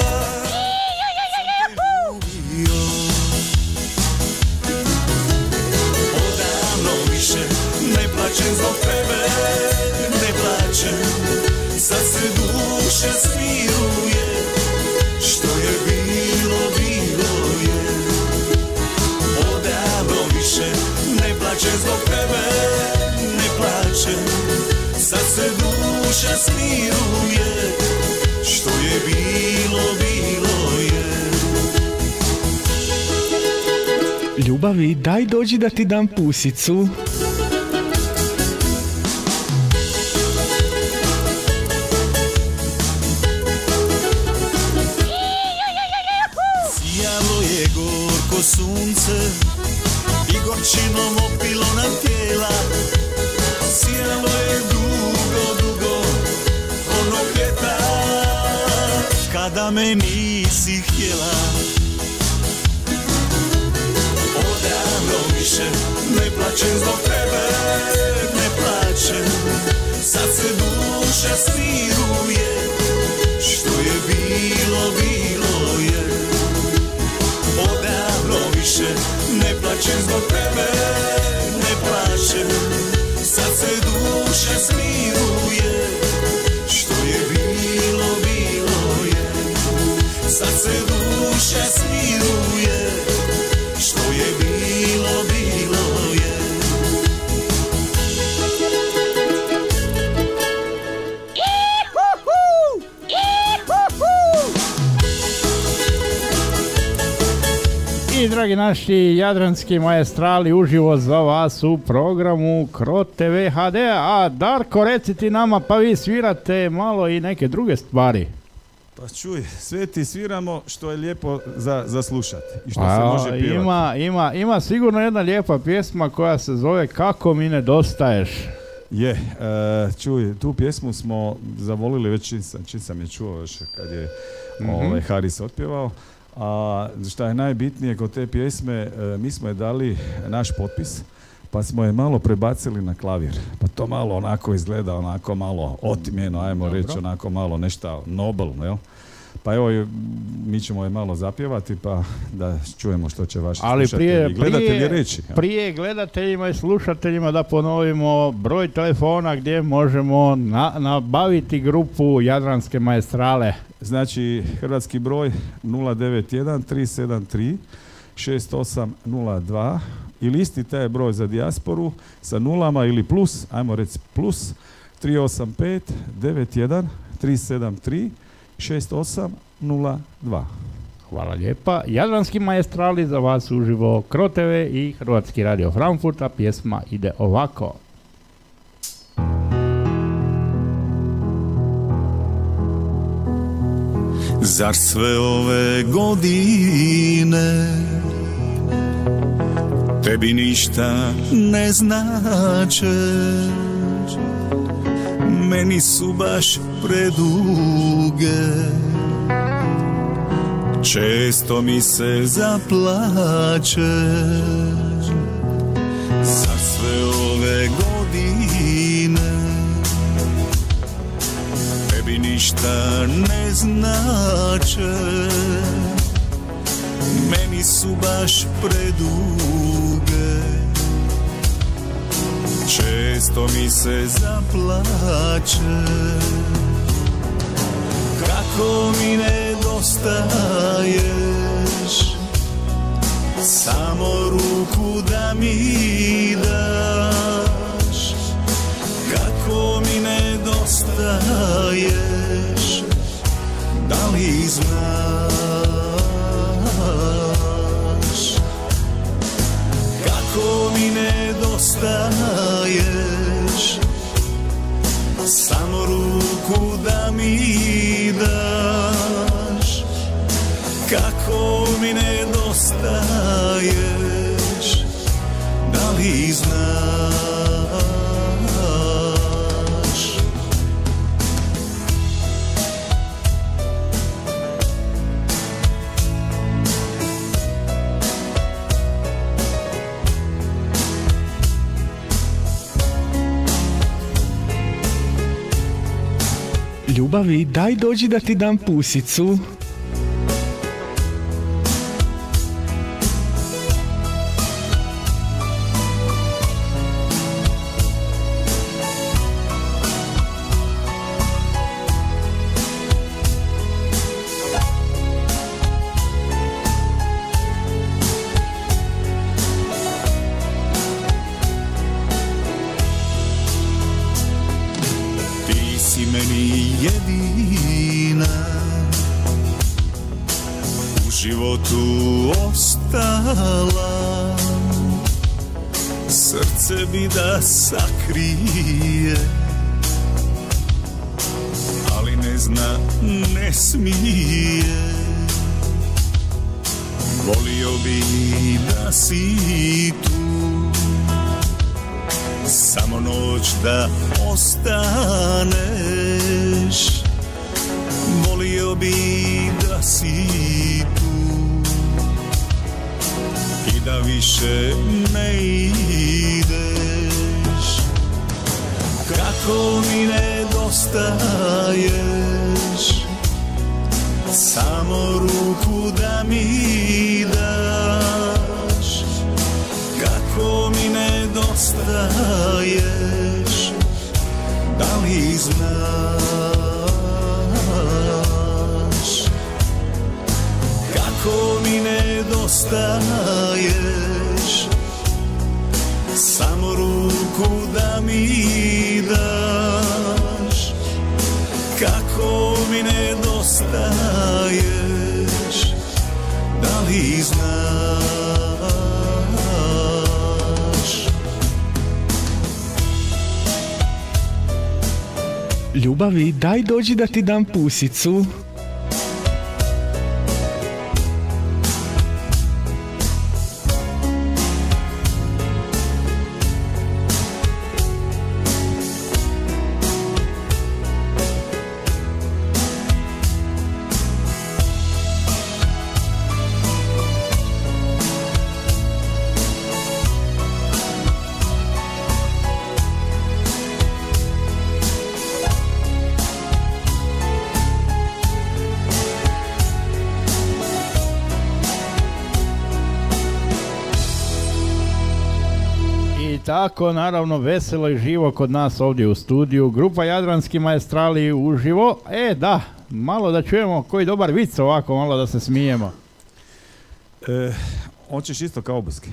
sam te ljubio. Odavno više ne plačem zbog tebe, ne plačem. Sad se duša smiruje, što je bilo, bilo je. Odavno više ne plačem zbog tebe, ne plačem. Sad se duša smiruje, što je bilo, bilo je.
Ljubavi, daj dođi da ti dam pusicu.
Sijalo je gorko sunce i gorčinom opilo nam tijela. Sijalo je dugo, dugo onog ljeta kada me nisi htjela. Odavno više ne plačem zbog tebe, ne plačem. Sad se duša smiruje, što je bilo, bilo je. Odavno više ne plačem zbog tebe, ne plačem. Sad se duša smiruje, što je bilo, bilo je. Sad se duša smiruje, što je bilo, bilo je.
dragi naši jadranski maestrali, uživo za vas u programu Kro TV HD. A Darko, reci ti nama, pa vi svirate malo i neke druge stvari.
Pa čuj, sve ti sviramo što je lijepo za slušati i što se može pjevati.
Ima sigurno jedna lijepa pjesma koja se zove Kako mi nedostaješ.
Čuj, tu pjesmu smo zavolili već čim sam je čuo još kad je Haris otpjevao. A šta je najbitnije kod te pjesme, mi smo je dali naš potpis, pa smo je malo prebacili na klavir. Pa to malo onako izgleda, onako malo otimjeno, ajmo reći, onako malo nešto nobel, jel? Pa evo, mi ćemo je malo zapjevati, pa da čujemo što će vaši slušatelji i gledatelji reći.
Prije gledateljima i slušateljima da ponovimo broj telefona gdje možemo nabaviti grupu Jadranske maestrale.
Znači, hrvatski broj 091 373 6802 ili isti taj broj za dijasporu sa nulama ili plus, ajmo reći plus 385 91 373 6802.
Hvala lijepa. Jadranski maestrali za vas uživo Kro TV i Hrvatski radio Frankfurt, a pjesma ide ovako.
Zar sve ove godine tebi ništa ne znače? Meni su baš preduge, često mi se zaplače. Za sve ove godine tebi ništa ne znače. Meni su baš preduge, često mi se zaplače. Kako mi nedostaješ, samo ruku da mi daš. Kako mi nedostaješ, da li znaš? Kako mi nedostaješ, samo ruku da mi daš. Kako mi nedostaješ, da li znaš?
Ljubavi, daj dođi da ti dam pusicu. Srce bi da sakrije, ali ne zna, ne smije. Volio bi da si tu, samo noć da ostaneš. Volio bi da si tu i da više ne ideš. Kako mi nedostaješ, samo ruku da mi daš. Kako mi nedostaješ, da li znaš? Kako mi nedostaješ, samo ruku da mi daš. Kako mi nedostaješ, da li znaš? Ljubavi, daj dođi da ti dam pusicu.
Tako, naravno, veselo i živo kod nas ovdje u studiju. Grupa Jadranski maestrali uživo. Da, malo da čujemo koji dobar vic ovako, malo da se smijemo.
Hoćeš isto kauboski?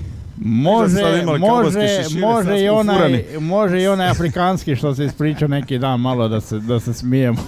Može i onaj afrikanski što se ispričao neki dan, malo da se smijemo.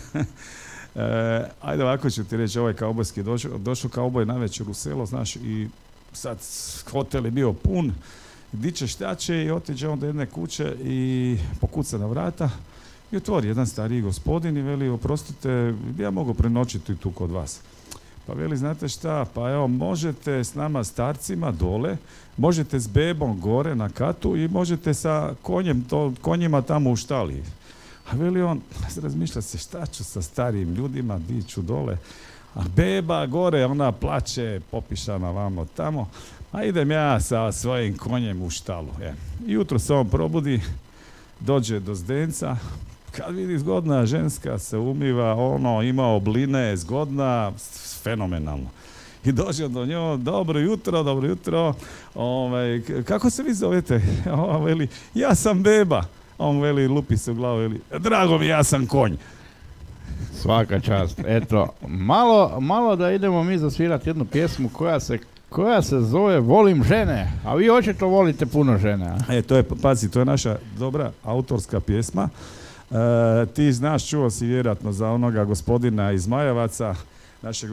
Ajde, ovako ću ti reći, ovaj kaubojski, došao kauboj navečer u selo, znaš, i sad hotel je bio pun, diče štače i otiđe on do jedne kuće i pokuca na vrata i otvori jedan stariji gospodin i veli, oprostite, ja mogu prenoćiti tu kod vas. Pa veli, znate šta, pa evo, možete s nama starcima dole, možete s bebom gore na katu i možete sa konjima tamo u štali. A veli on, razmišlja se, šta ću sa starijim ljudima, di ću dole, a beba gore, ona plače, popišana vamo tamo, a idem ja sa svojim konjem u štalu. Jutro se on probudi, dođe do zdenca, kad vidi zgodna ženska se umiva, ima obline, zgodna, fenomenalno. I dođe do njoj, dobro jutro, kako se vi zovete? On veli, ja sam beba. On veli, lupi se u glavu, veli, drago mi, ja sam konj.
Svaka čast. Eto, malo da idemo mi zasvirati jednu pjesmu koja se zove Volim žene, a vi očito volite puno žene. A?
To je naša dobra autorska pjesma. Ti znaš, čuo si vjerojatno za onoga gospodina iz Zmajavaca, našeg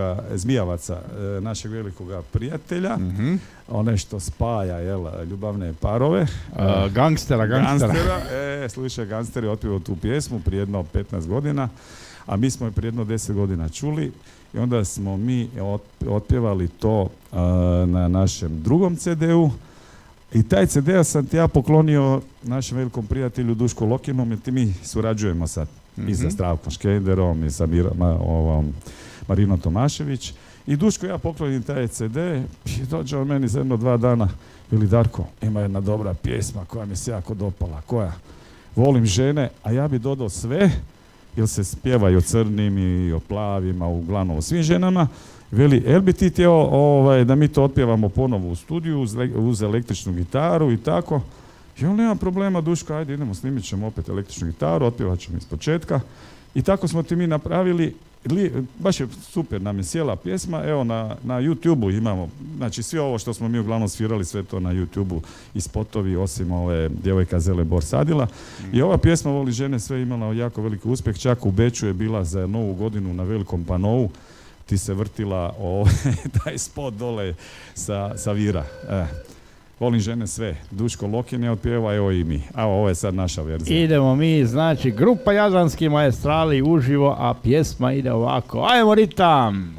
velikoga prijatelja, one što spaja ljubavne parove.
Gangstera.
Slušaj, Gangster je otpjevao tu pjesmu prije jedno 15 godina, a mi smo je prije jedno 10 godina čuli i onda smo mi otpjevali to na našem drugom CD-u. I taj CD sam ti ja poklonio našem velikom prijatelju Duško Lokinom, jer mi surađujemo sad i sa Zdravkom Škenderom i sa Marinom Tomašević. I Duško ja poklonim taj CD i dođe on meni za 1-2 dana, ili Darko, ima jedna dobra pjesma koja mi se jako dopala, koja? Volim žene, a ja bi dodao sve, jer se spjeva i o crnim i o plavima, uglavnom o svim ženama. Veli, jel bi ti htio da mi to otpjevamo ponovo u studiju uz električnu gitaru i tako? I on, nema problema, Duško, ajde idemo, snimit ćemo opet električnu gitaru, otpjevat ćemo iz početka. I tako smo ti mi napravili, baš je super, nam je sjela pjesma, evo na YouTube-u imamo, znači sve ovo što smo mi uglavnom svirali, sve to na YouTube-u i spotovi, osim ove Djevojka Zele Bor sadila. I ova pjesma Voli žene sve imala jako veliki uspjeh, čak u Beču je bila za Novu godinu na velikom panovu, ti se vrtila taj spot dole sa Vira. Volim žene sve. Duško Lokin je otpjeva, evo i mi. A ovo je sad naša verzija.
Idemo mi, znači, grupa Jadranski maestrali uživo, a pjesma ide ovako. Ajmo ritam!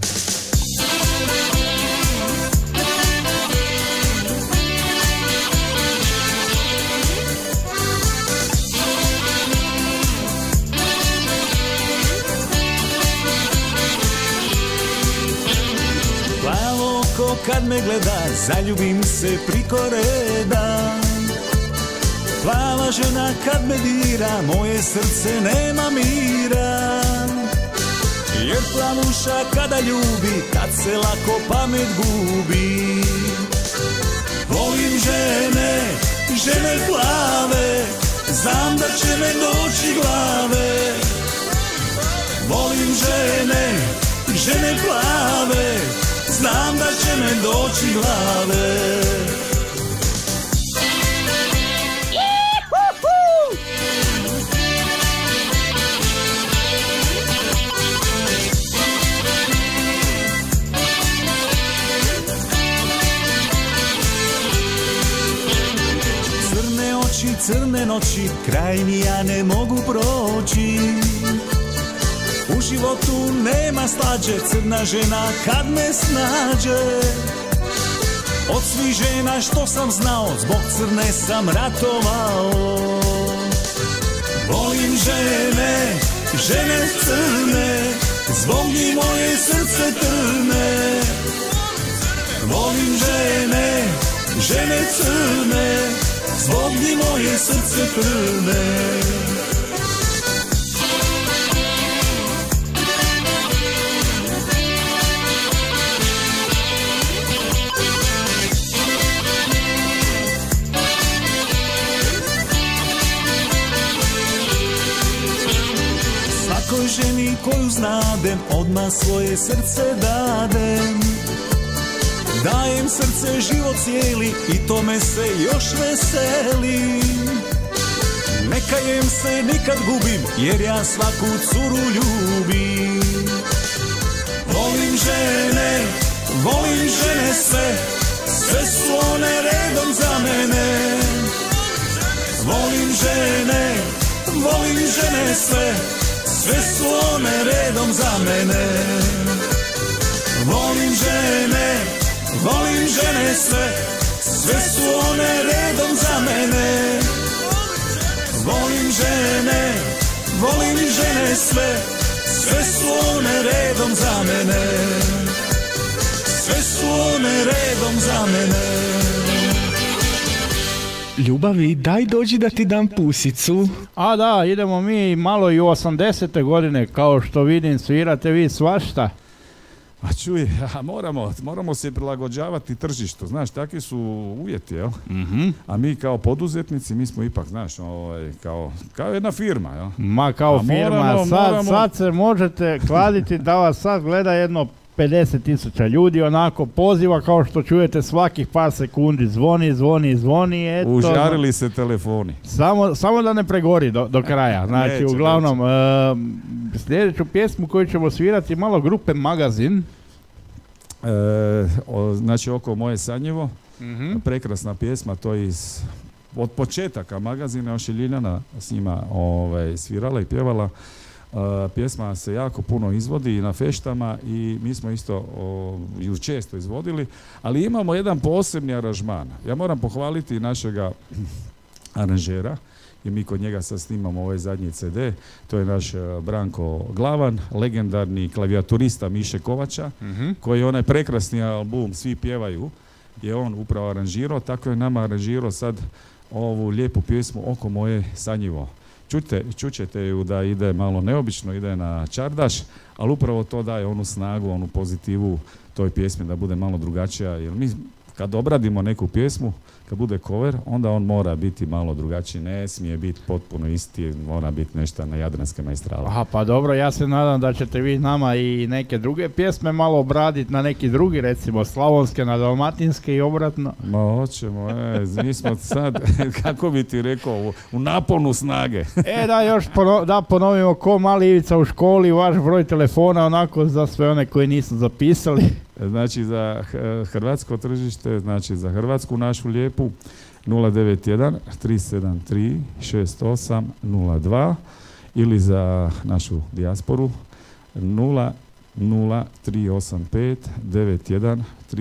Kad me gleda, zaljubim se priko reda. Plava žena kad me dira, moje srce nema mira. Jer plavuša kada ljubi, tad se lako pamet gubi. Volim žene, žene plave, znam da će me doći glave. Volim žene, žene plave, znam da će me doći glave. Crne oči, crne
crne noći, kraj mi ja ne mogu proći. U životu nema slađe, crna žena kad me snađe. Od svih žena što sam znao, zbog crne sam ratovao. Volim žene, žene crne, zbog njih moje srce trne. Volim žene, žene crne, zbog njih moje srce trne. Svakoj ženi koju znadem, odmah svoje srce dadem. Dajem srce, život cijeli i tome se još veseli. Ne kajem se, nikad gubim, jer ja svaku curu ljubim. Volim žene sve, sve su one redom za mene. Volim žene sve, sve su one redom za mene. Volim žene sve, sve su one redom za mene. Volim žene sve, sve su one redom za mene. Sve su one redom za mene.
Ljubavi, daj dođi da ti dam pusicu.
A da, idemo mi malo i u 80. godine, kao što vidim svirate vi svašta.
A čuj, moramo se prilagođavati tržištu, znaš, takvi su uvjeti, jel?
Mm-hmm.
A mi kao poduzetnici, mi smo ipak, znaš, kao jedna firma, jel?
Ma kao firma, sad se možete kladiti da vas sad gleda jedno 50.000 ljudi, onako poziva kao što čujete svakih par sekundi, zvoni, eto.
Užarili se telefoni.
Samo da ne pregori do kraja, znači uglavnom sljedeću pjesmu koju ćemo svirati malo grupe Magazin.
Znači oko Moje sanjivo,
mm-hmm.
Prekrasna pjesma, to je od početaka Magazina, još je Ljiljana s njima svirala i pjevala. Pjesma se jako puno izvodi na feštama i mi smo isto ju često izvodili, ali imamo jedan posebni aranžman. Ja moram pohvaliti našega aranžera, i mi kod njega sad snimamo ovaj zadnji CD, to je naš Branko Glavan, legendarni klavijaturista Miše Kovača,
mm-hmm.
koji je onaj prekrasni album Svi pjevaju, je on upravo aranžirao, tako je nama aranžirao sad ovu lijepu pjesmu Oko moje sanjivo. Čućete ju da ide malo neobično, ide na čardaš, ali upravo to daje onu snagu, onu pozitivu toj pjesmi da bude malo drugačija, jer mi kad obradimo neku pjesmu, kad bude cover, onda on mora biti malo drugačiji, ne smije biti potpuno isti, mora biti nešto na Jadranske majstrale.
Aha, pa dobro, ja se nadam da ćete vi nama i neke druge pjesme malo obraditi na neki drugi, recimo slavonske na dalmatinske i obratno.
Ma hoćemo, mi smo sad, kako bi ti rekao, u naponu snage.
Da još ponovimo ko mali Ivica u školi, vaš broj telefona onako za sve one koji nisu zapisali.
Znači za hrvatsko tržište, znači za Hrvatsku našu lijepu 091 373 6802 ili za našu dijasporu 00385 91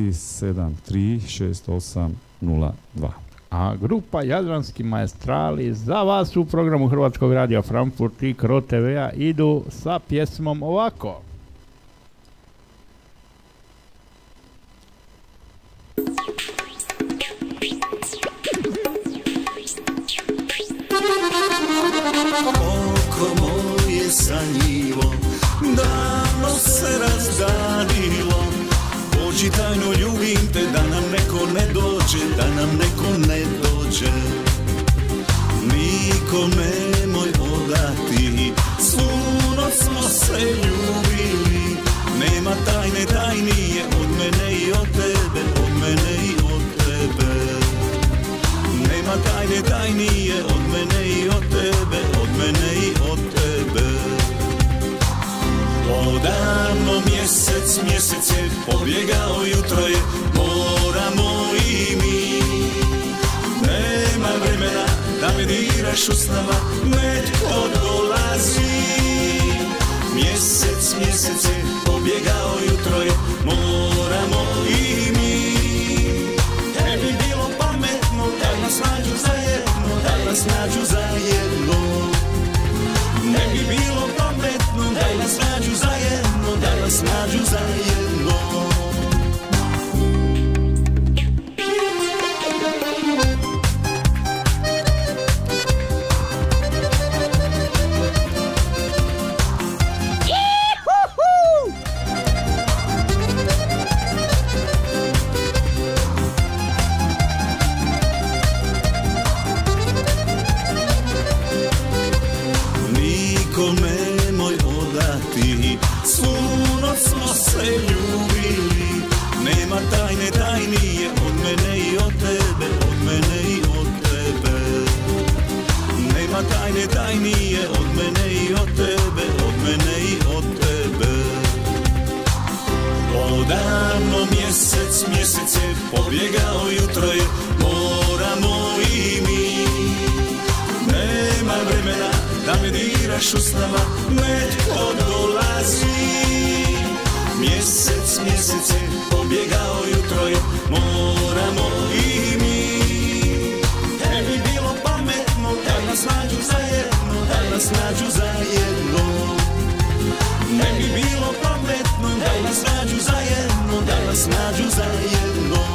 373 6802.
A grupa Jadranski maestrali za vas u programu Hrvatskog radija Frankfurt i Cro TV-a idu sa pjesmom ovako.
Oko moje sanjivo, davno se razdanilo. Pođi tajno, ljubim te, da nam neko ne dođe, da nam neko ne dođe. Nikome moj odati, svu noć smo se ljubili. Nema tajne tajnije od mene i od tebe, od mene i od tebe. Nema tajne tajnije od mene i od tebe, od mene i od tebe. Odavno mjesec je pobjegao, jutro je, moramo i mi. Nema vremena da me dira
diraš usnama, netko dolazi. Mjesec, mjesece, pobjegao jutro je, moramo i mi. Ne bi bilo pametno da nas nađu zajedno, da nas nađu zajedno. Ne bi bilo pametno da nas nađu zajedno, da nas nađu zajedno. Nemoj odati, svu noć smo se ljubili. Nema tajne tajnije od mene i od tebe, od mene i od tebe. Nema tajne tajnije od mene i od tebe, od mene i od tebe. Odavno mjesec, mjesece, pobjegao jutro je, moramo i mi. Nema vremena da me diraš usnama, netko dolazi. Mjesec, mjesece, pobjegao jutro je, moramo i mi. Ne bi bilo pametno da nas nađu zajedno, da nas nađu zajedno. Ne bi bilo pametno da nas nađu zajedno, da nas nađu zajedno.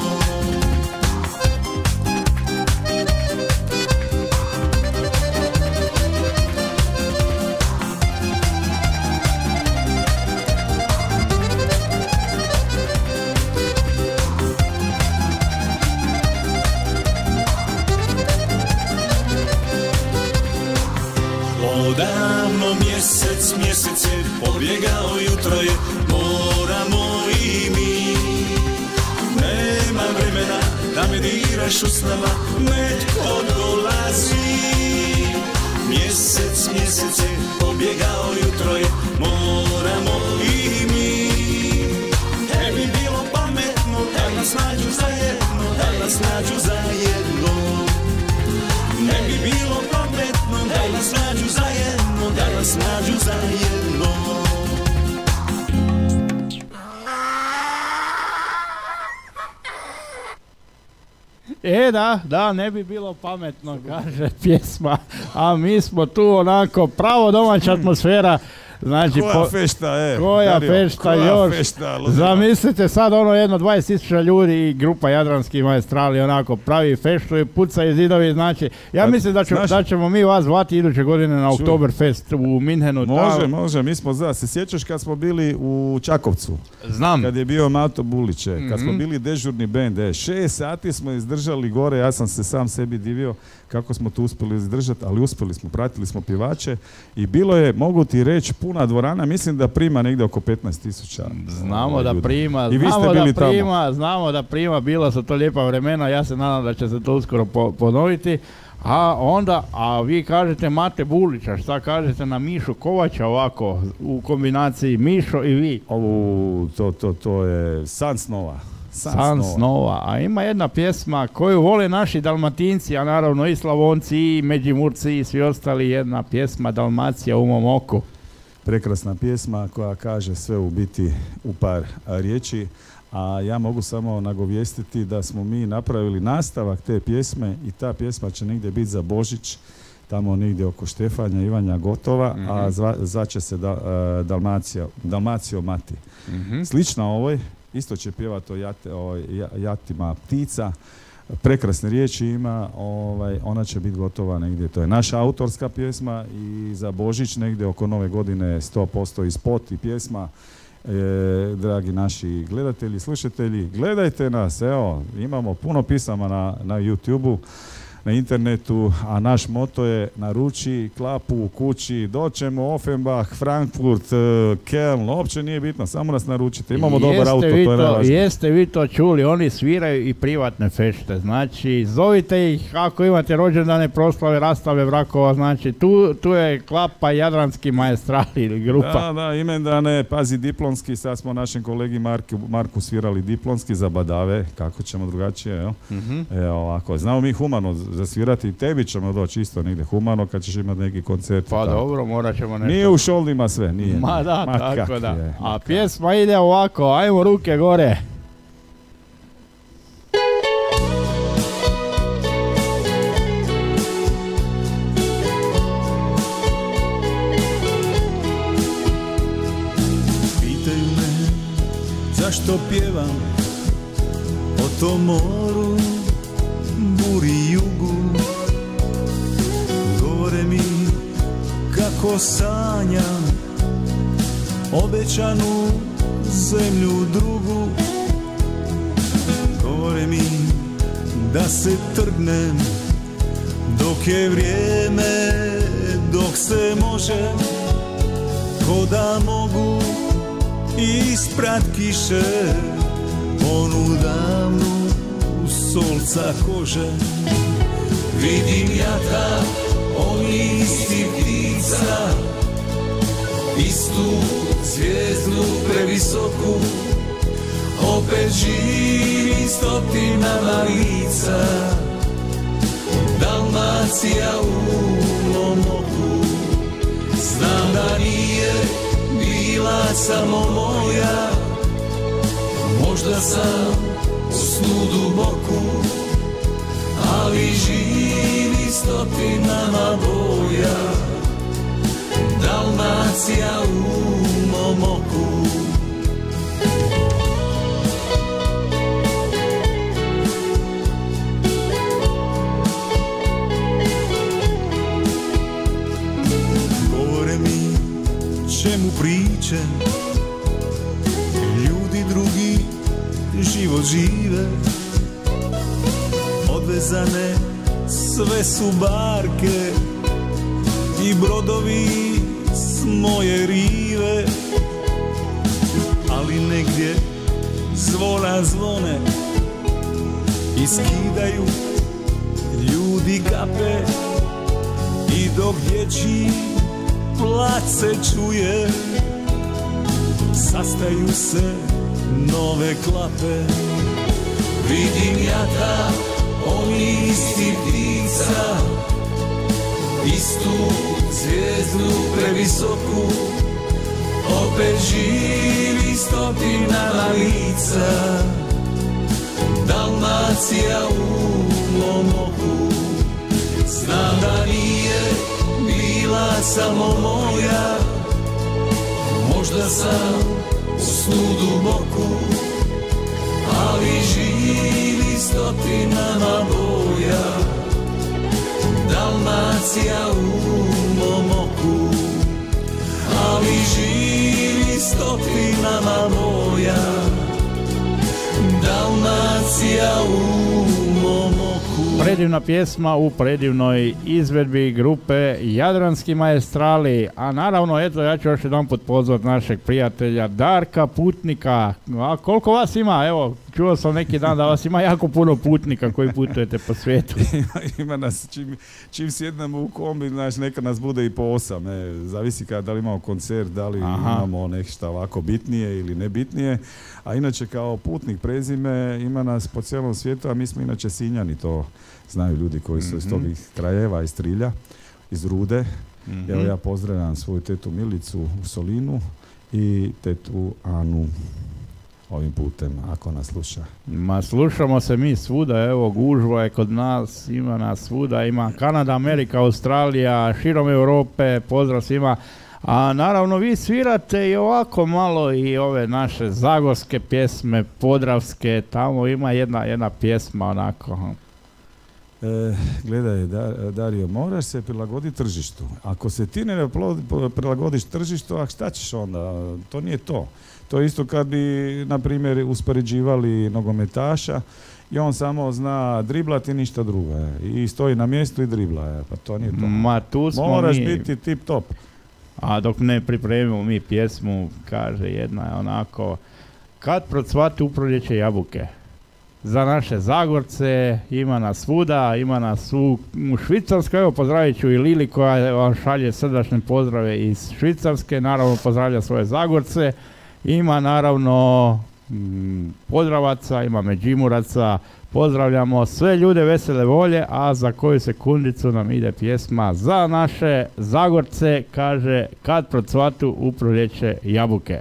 Odavno mjesec, mjesece, pobjegao jutro je, moramo i mi. Nema vremena da me diraš usnama, netko dolazi. Mjesec, mjesece, pobjegao jutro je, moramo i mi. Ne bi bilo pametno da nas nađu zajedno, da nas nađu zajedno. Ne bi bilo pametno da nas nađu zajedno, da nas nađu zajedno.
Da, ne bi bilo pametno, kaže pjesma, a mi smo tu onako pravo domaća atmosfera. Znači,
koja fešta,
koja
Dario,
fešta
koja
još.
Fešta,
zamislite sad ono jedno 20.000 ljudi i grupa Jadranski maestrali onako pravi feštu i pucaju zidovi. Znači, ja mislim da ćemo mi vas zvati iduće godine na Oktoberfest u Minhenu.
Može, mi smo se sjećaš kad smo bili u Čakovcu?
Znam.
Kad je bio Mato Buliće, kad smo bili dežurni bend, 6 sati smo izdržali gore, ja sam se sam sebi divio kako smo to uspjeli izdržati, ali uspjeli smo, pratili smo pjevače i bilo je, mogu ti reći, puna dvorana, mislim da prima negdje oko 15.000.
Znamo da prima,
i vi ste bili tamo.
Znamo da prima, bila su to lijepa vremena, ja se nadam da će se to uskoro ponoviti. A vi kažete Mate Bulića, šta kažete na Mišu Kovača ovako, u kombinaciji Mišo i vi?
To je san snova.
San snova. A ima jedna pjesma koju vole naši Dalmatinci, a naravno i Slavonci, i Međimurci i svi ostali, jedna pjesma Dalmacija u mom oku.
Prekrasna pjesma koja kaže sve u biti u par riječi. A ja mogu samo nagovijestiti da smo mi napravili nastavak te pjesme i ta pjesma će negdje biti za Božić, tamo negdje oko Štefanja, Ivanja gotova, a zvaće se Dalmacijo mati. Slična ovoj, isto će pjevati o jatima ptica, prekrasne riječi ima, ona će biti gotova negdje, to je naša autorska pjesma i za Božić negdje oko Nove godine 100% i spot i pjesma. Dragi naši gledatelji, slušatelji, gledajte nas, evo, imamo puno pisama na YouTube-u, na internetu, a naš moto je naruči klapu u kući, doćemo Offenbach, Frankfurt, Köln, uopće nije bitno, samo nas naručite, imamo dobar auto, to je najvažnije.
Jeste vi to čuli, oni sviraju i privatne fešte, znači zovite ih ako imate rođendane, proslave, rastave brakova, znači tu je klapa Jadranski maestrali ili grupa.
Da, imendane, pazi diplomski, sad smo našem kolegi Marku svirali diplomski za badave, kako ćemo drugačije, jel? Evo ovako, znamo mi humano zasvirati i tebi ćemo doći isto negdje humano kad ćeš imati neki koncert.
Pa dobro, morat ćemo nešto.
Nije u šoldima sve, nije.
Ma da,
Ma
tako da.
je.
A pjesma ide ovako, ajmo ruke gore.
Pitaju me zašto pjevam o tom moru, buri i jugu. Govore mi kako sanjam obećanu zemlju drugu. Govore mi da se trgnem dok je vrijeme, dok se može, ko da mogu isprat kiše onu davnu solca kože. Vidim ja ta oni isti ptica, istu zvijezdu previsoku, opet živi stotinama lica. Dalmacija u mom oku, znam da nije bila samo moja, možda sam u snu duboku, ali živi stotinama boja. Dalmacija u mom oku. Govore mi čemu priče, ljudi drugi život žive, odvezane sve su barke i brodovi s moje rive, ali negdje zvona zvone i skidaju ljudi kape, i dok dječji plać se čuje, sastaju se nove klape. Vidim ja ta oni isti ptica, istu zvijezdu previsoku, opet živi stotinama lica. Dalmacija u mom oku, znam da nije bila samo moja, možda sam u snu duboku, ali živi stotinama boja. Dalmacija u mom oku, ali živi stotinama boja. Dalmacija u mom oku.
Predivna pjesma u predivnoj izvedbi grupe Jadranski maestrali, a naravno, eto, ja ću još jedan put pozvati našeg prijatelja Darka Putnika. A koliko vas ima? Evo, čuo sam neki dan da vas ima jako puno putnika koji putujete po svijetu.
Ima nas, čim sjednemo u kombi, znači neka nas bude i po 8, zavisi da li imamo koncert, da li imamo nešto ovako bitnije ili nebitnije, a inače kao putnik prezime ima nas po cijelom svijetu, a mi smo inače Sinjani, to znaju ljudi koji su iz tog krajeva, iz Trilja, iz Rude. Evo ja pozdravljam svoju tetu Milicu u Solinu i tetu Anu ovim putem, ako nas sluša.
Ma slušamo se mi svuda, evo gužva je kod nas, ima nas svuda, ima Kanada, Amerika, Australija, širom Europe, pozdrav svima. A naravno vi svirate i ovako malo i ove naše zagorske pjesme, podravske, tamo ima jedna pjesma onako.
Gledaj, Dario, moraš se prilagoditi tržištu. Ako se ti ne prilagodiš tržištu, a šta ćeš onda? To nije to. To je isto kad bi, na primjer, uspoređivali nogometaša i on samo zna driblati i ništa drugo. I stoji na mjestu i dribla. Pa to nije to.
Ma tu smo
moraš biti tip top.
A dok ne pripremimo mi pjesmu, kaže jedna je onako: kad procvate u proljeće jabuke. Za naše Zagorce, ima nas svuda, ima nas u Švicarskoj. Evo, pozdravit ću i Lili koja vam šalje srdačne pozdrave iz Švicarske. Naravno pozdravlja svoje Zagorce. Ima naravno Podravaca, ima Međimuraca, Pozdravljamo sve ljude vesele volje, a za koju sekundicu nam ide pjesma za naše Zagorce, kaže kad procvatu u proljeće jabuke.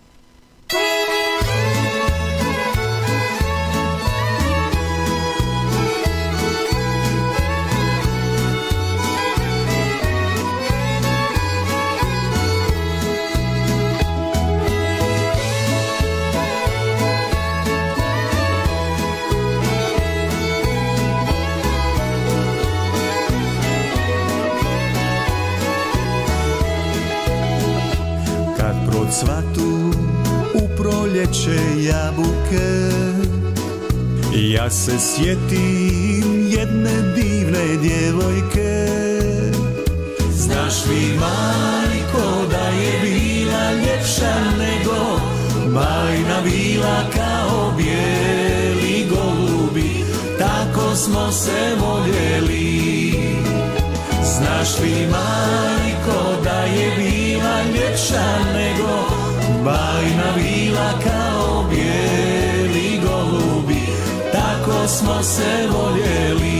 Cvatu u proljeće jabuke, ja se sjetim jedne divne djevojke. Znaš li, majko, da je bila ljepša nego bajna vila, kao bijeli golubi, tako smo se voljeli. Znaš li, majko, da je bila ljepša nego bajna vila, kao bijeli golubi, tako smo se voljeli.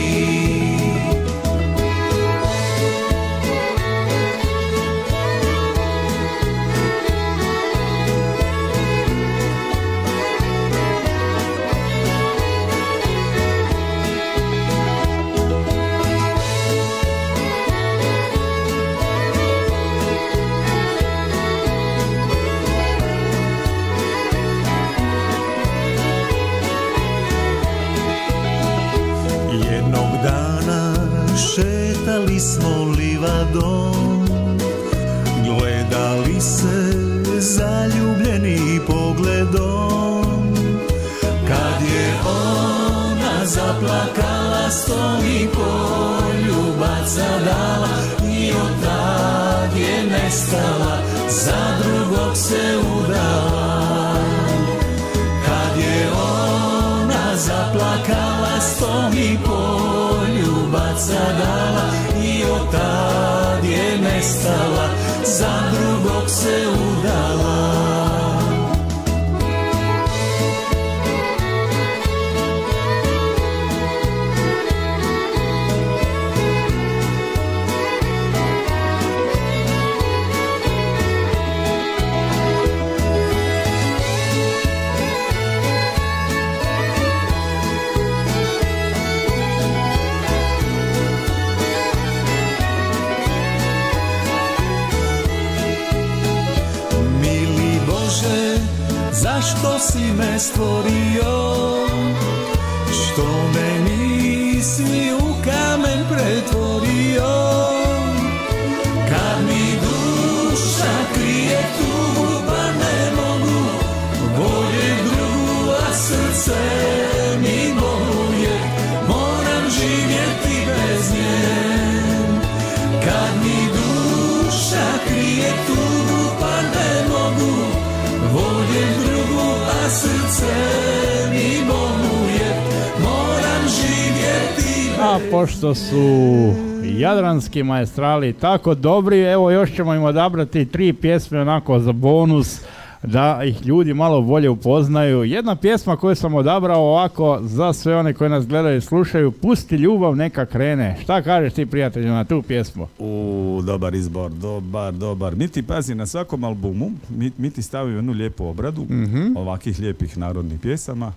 Šetali smo livadom, gledali se zaljubljeni pogledom. Kad je ona zaplakala, 100 poljubaca dala i od tad je nestala, za drugog se udala. Kad je ona zaplakala, 100 poljubaca dala i od tad je nestala, za drugog se udala. Zašto si me stvorio, što me nisi u kamen pretvorio? Kad mi duša krije tugu, pa ne mogu voljeti drugu, a srce mi boluje, moram živjeti bez nje. Kad mi duša krije tugu, pa ne mogu voljeti drugu, a srce mi boluje, moram živjeti.
A pošto su jadranski maestrali tako dobri, evo još ćemo im odabrati 3 pjesme onako za bonus, da ih ljudi malo bolje upoznaju. Jedna pjesma koju sam odabrao ovako za sve one koji nas gledaju i slušaju, Pusti ljubav neka krene. Šta kažeš ti, prijatelju, na tu pjesmu?
Dobar izbor, dobar. Mi ti, pazi, na svakom albumu mi ti stavimo jednu lijepu obradu ovakvih lijepih narodnih pjesama.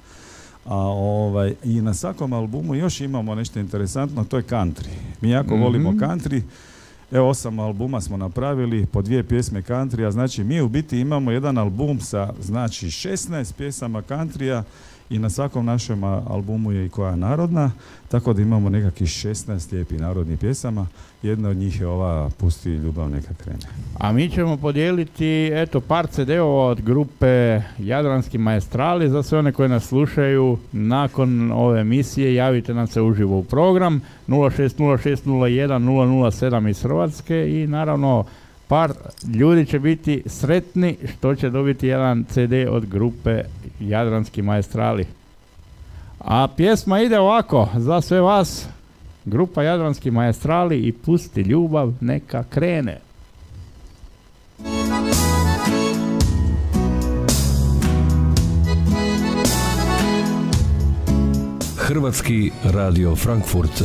I na svakom albumu još imamo nešto interesantno, to je country. Mi jako volimo country. Evo 8 albuma smo napravili, po 2 pjesme countrya, znači mi u biti imamo jedan album sa, znači, 16 pjesama countrya i na svakom našem albumu je i koja narodna, tako da imamo nekakvih 16 lijepih narodnih pjesama. Jedna od njih je ova Pusti ljubav neka krene.
A mi ćemo podijeliti par CD-ova od grupe Jadranski maestrali za sve one koji nas slušaju. Nakon ove emisije javite nam se uživo u program 060601 007 iz Hrvatske i naravno par ljudi će biti sretni što će dobiti jedan CD od grupe Jadranski maestrali. A pjesma ide ovako, za sve vas, grupa Jadranski maestrali i Pusti ljubav neka krene.
Hrvatski radio Frankfurt.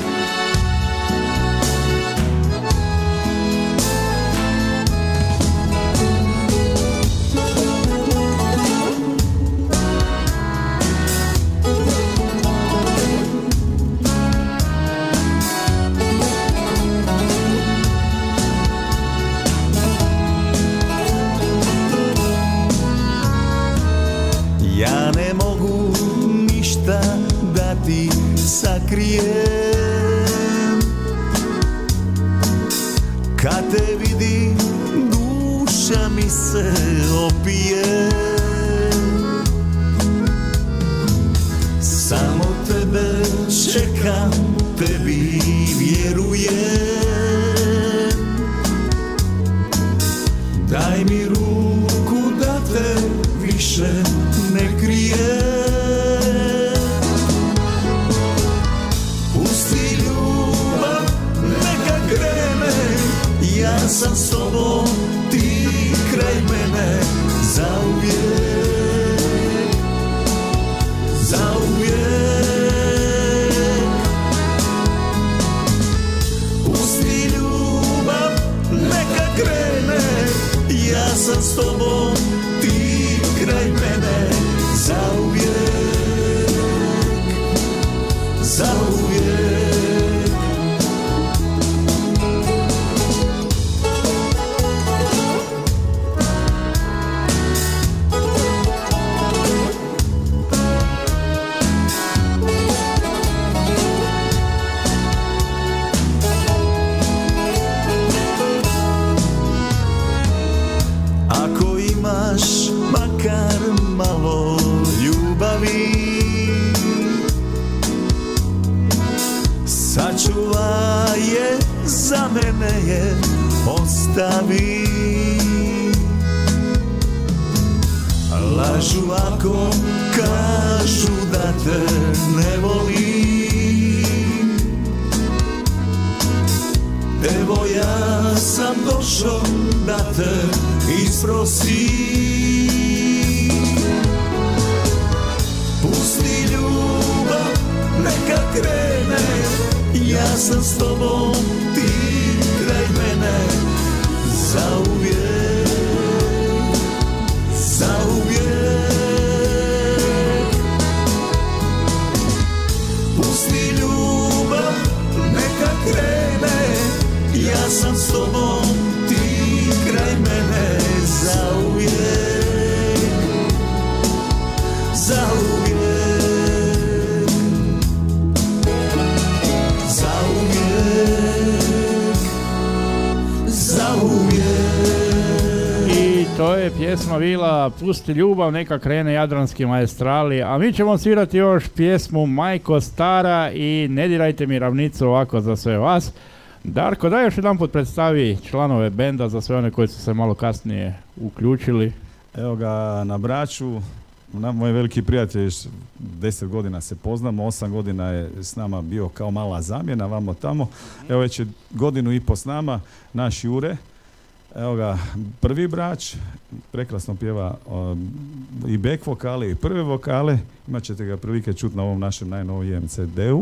Ja ne mogu ništa da ti sakrijem, kad te vidim duša mi se opije. Samo tebe čekam, tebi vjerujem. Daj mi ruku da te više ne krije. Pusti ljubav, neka krene, ja sam s tobom, ti kraj mene, zauvijek, zauvijek. Pusti ljubav, neka krene, ja sam s tobom, ti kraj mene, zauvijek, zauvijek. Ako imaš makar malo ljubavi, sačuvaj je, za mene je ostavi. Lažu ako kažu da te ne volim, evo ja sam došao da te isprosim. Pusti ljubav, neka krene, ja sam s tobom, ti kraj mene, zauvijek, zauvijek. Pusti ljubav, neka krene, ja sam s tobom, ti kraj mene, zauvijek, zauvijek, zauvijek, zauvijek.
I to je pjesma bila Pusti ljubav, neka krene, Jadranski maestrali, a mi ćemo svirati još pjesmu Majko stara i Ne dirajte mi ravnicu, ovako za sve vas. Darko, daj još jedan put predstavi članove benda za sve one koji su se malo kasnije uključili.
Evo ga na Braču, moj veliki prijatelj, 10 godina se poznamo, 8 godina je s nama bio kao mala zamjena, vamo tamo. Evo već je godinu i po s nama, naš Jure. Evo ga, prvi Brač, prekrasno pjeva i back vokale i prve vokale, imat ćete ga prilike čuti na ovom našem najnovijem CD-u.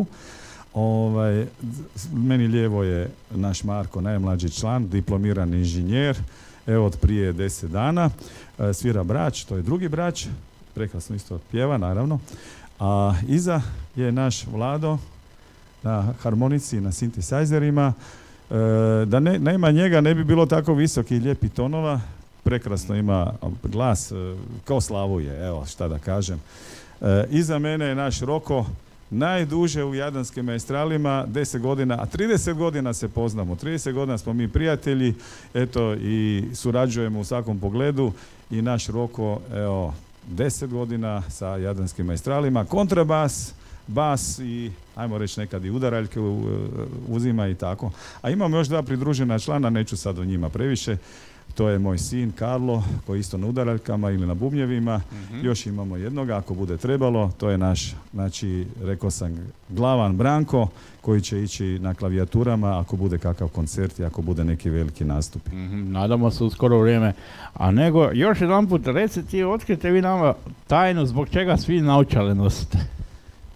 Meni lijevo je naš Marko, najmlađi član, diplomirani inženjer, evo od prije 10 dana, svira Brač, to je drugi Brač, prekrasno isto pjeva naravno, a iza je naš Vlado na harmonici, na sintesajzerima. Da nema njega ne bi bilo tako visoki i lijepi tonova, prekrasno ima glas, kao Slavuje, evo šta da kažem. Iza mene je naš Roko, najduže u Jadranskim maestralima, 10 godina, a 30 godina se poznamo, 30 godina smo mi prijatelji, eto i surađujemo u svakom pogledu i naš Roko, evo, 10 godina sa Jadranskim maestralima, kontrabas, bas i ajmo reći nekad i udaraljke uzima i tako. A imamo još dva pridružena člana, neću sad o njima previše. To je moj sin Karlo, koji je isto na udaraljkama ili na bubnjevima. Još imamo jednoga, ako bude trebalo. To je naš, znači, rekao sam, glavan Branko, koji će ići na klavijaturama ako bude kakav koncert i ako bude neki veliki nastup.
Nadamo se u skoro vrijeme. A nego, još jedan put, recite, otkrite vi nama tajnu zbog čega svi naočale nosite.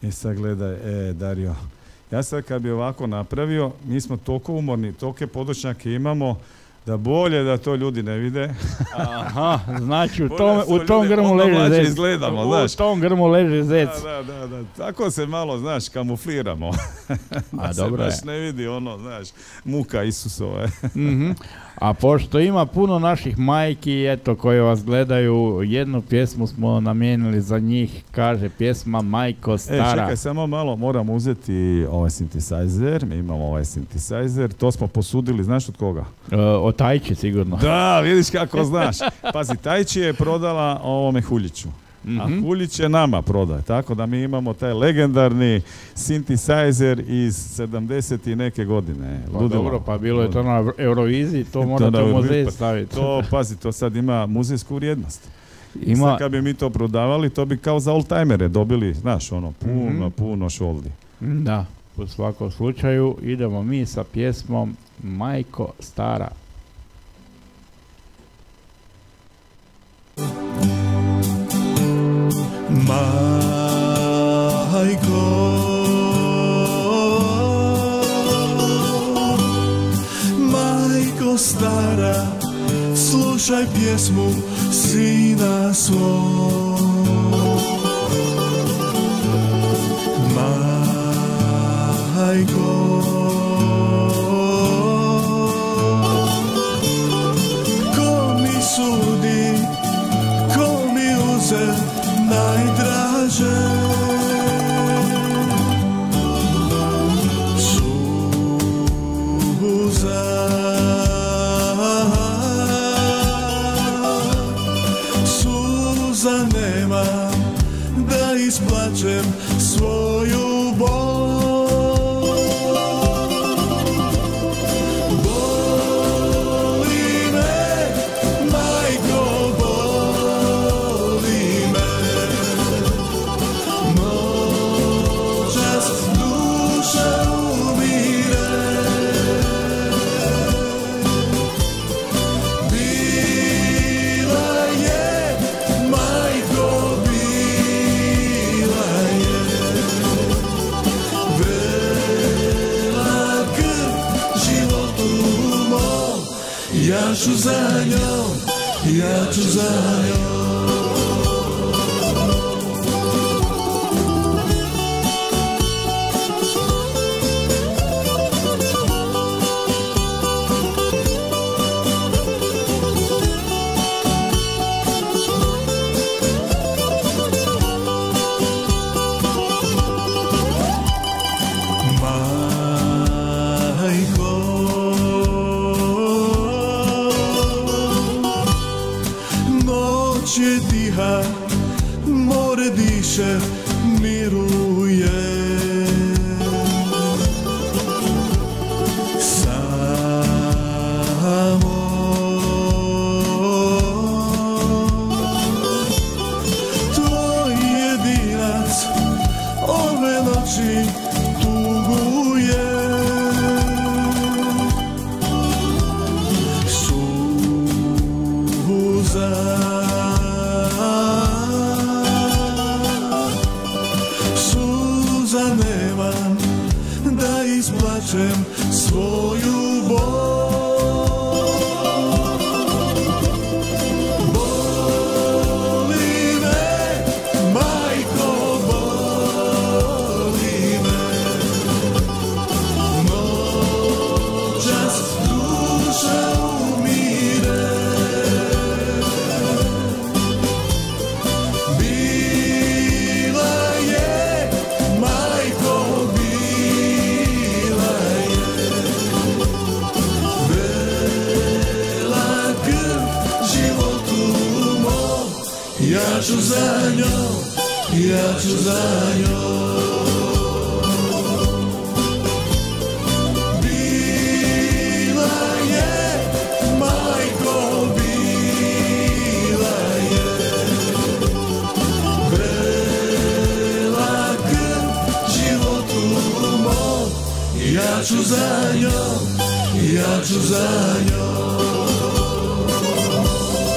I sad gledaj, Dario, ja sad kad bi ovako napravio, mi smo toliko umorni, tolike podočnjake imamo, da bolje da to ljudi ne vide.
Aha, znači u tom grmu leži zec.
Izgledamo, znaš.
U tom grmu leži zec.
Da. Tako se malo, znaš, kamufliramo.
A dobro je.
Baš ne vidi ono, znaš, muka Isusove.
A pošto ima puno naših majki, eto, koje vas gledaju, jednu pjesmu smo namijenili za njih, kaže pjesma Majko stara.
Čekaj, samo malo, moram uzeti ovaj synthesizer, mi imamo ovaj synthesizer, to smo posudili, znaš od koga?
Od Tajči sigurno.
Da, vidiš kako znaš. Pazi, Tajči je prodala ovome Huljiću. A Huljić je nama prodaje, tako da mi imamo taj legendarni synthesizer iz 70 i neke godine.
Pa dobro, pa bilo je to na Euroviziji, to morate u muzej staviti.
To, pazi, to sad ima muzejsku vrijednost. Sad kad bi mi to prodavali, to bi kao za oldtimere dobili, znaš, ono, puno šoldi.
Da, u svakom slučaju idemo mi sa pjesmom Majko stara.
Majko stara, slušaj pjesmu sina svog. Majko, ko mi sudi, ko mi uze najdraže, suza nema da isplačem svoju bol. Boli me, majko, boli me, noćas duša umire. Bila je, majko, bila je vela krv životu mom. Ja ću za njom, ja ću za njom. Noć je tiha, more diše, miruje. Samo tvoj jedinac ove noći tuguje. Suza nemam da isplačem svoju bol. Boli me, majko, boli me, noćas duša umire. Ja ću za njom, ja ću za njom. Bila je, majko, bila je vrela krv životu mom. Ja ću za njom, ja ću za njom.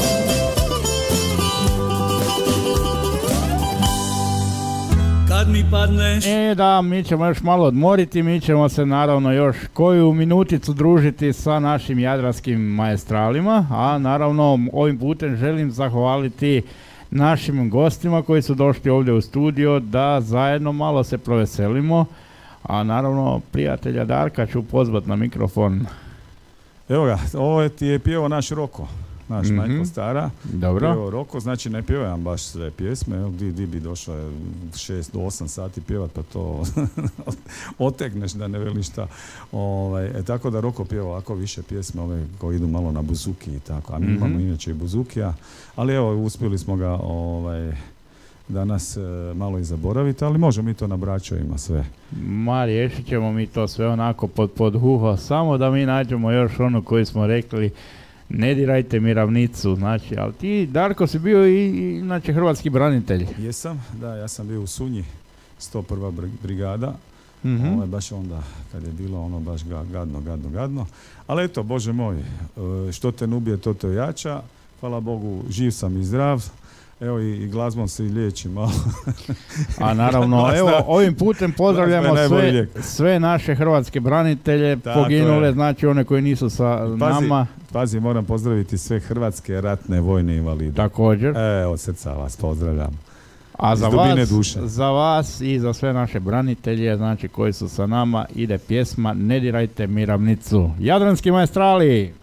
Kad mi
padneš.
Da, mi ćemo još malo odmoriti, mi ćemo se naravno još koju minuticu družiti sa našim jadranskim maestralima, a naravno ovim putem želim zahvaliti našim gostima koji su došli ovdje u studio da zajedno malo se proveselimo, a naravno prijatelja Darka ću pozvati na mikrofon.
Evo ga, ovo ti je pjevao naš Roko, naš Majko Stara.
Dobro.
Pjevao Roko, znači ne pjevam baš sve pjesme, di bi došao 6 do 8 sati pjevat, pa to otegneš da ne veli šta. Tako da Roko pjeva ovako više pjesme, ove koji idu malo na buzuki i tako, a mi imamo inače i buzukija, ali evo, uspjeli smo ga danas malo i zaboraviti, ali možemo mi to na braćovima sve.
Ma, riješit ćemo mi to sve onako pod uho, samo da mi nađemo još ono koji smo rekli, ne dirajte mi ravnicu, znači, ali ti, Darko, si bio i znači, hrvatski branitelj.
Jesam, da, ja sam bio u Sunji, 101. brigada, baš onda, kad je bilo ono baš gadno, ali eto, Bože moj, što te ne ubije, to te ojača, hvala Bogu, živ sam i zdrav. Evo i glazbom se i liječim malo.
A naravno, evo ovim putem pozdravljamo sve naše hrvatske branitelje, poginule, znači one koji nisu sa nama.
Pazi, moram pozdraviti sve hrvatske ratne vojne invalide.
Također.
Od srca vas pozdravljam.
A za vas i za sve naše branitelje, znači koji su sa nama, ide pjesma Ne dirajte mi ravnicu. Jadranski maestrali!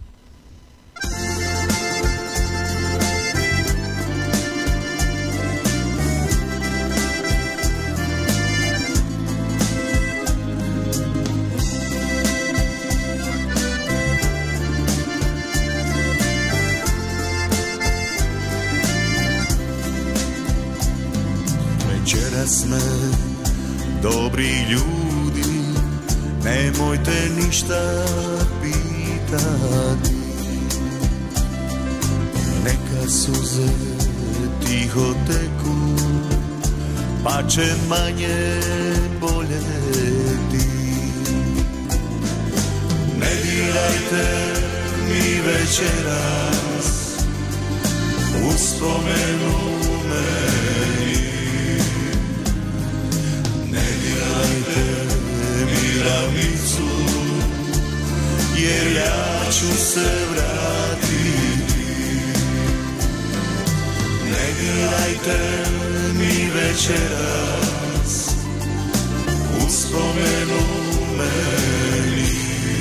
Sme dobri ljudi, nemojte ništa pitati, neka suze tiho teku, pa će manje boljeti. Ne dirajte mi večeras uspomenu meni, mi ravnicu, jer ja ću se vratiti. Ne dirajte mi večeras uspomenu meni.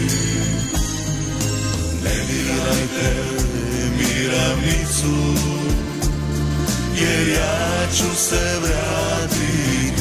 Ne dirajte mi ravnicu, jer ja ću se vratiti.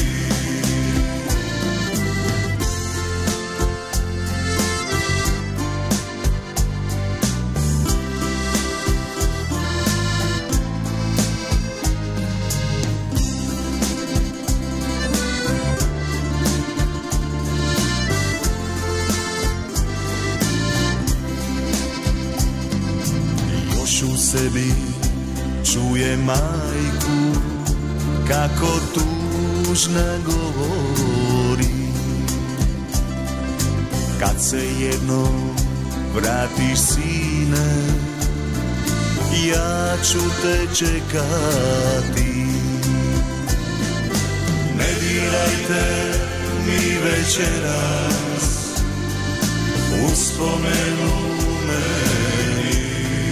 Sebi čuje majku kako tužna govori, kad se jednom vratiš sine, ja ću te čekati. Ne dirajte mi večeras uspomenu meni,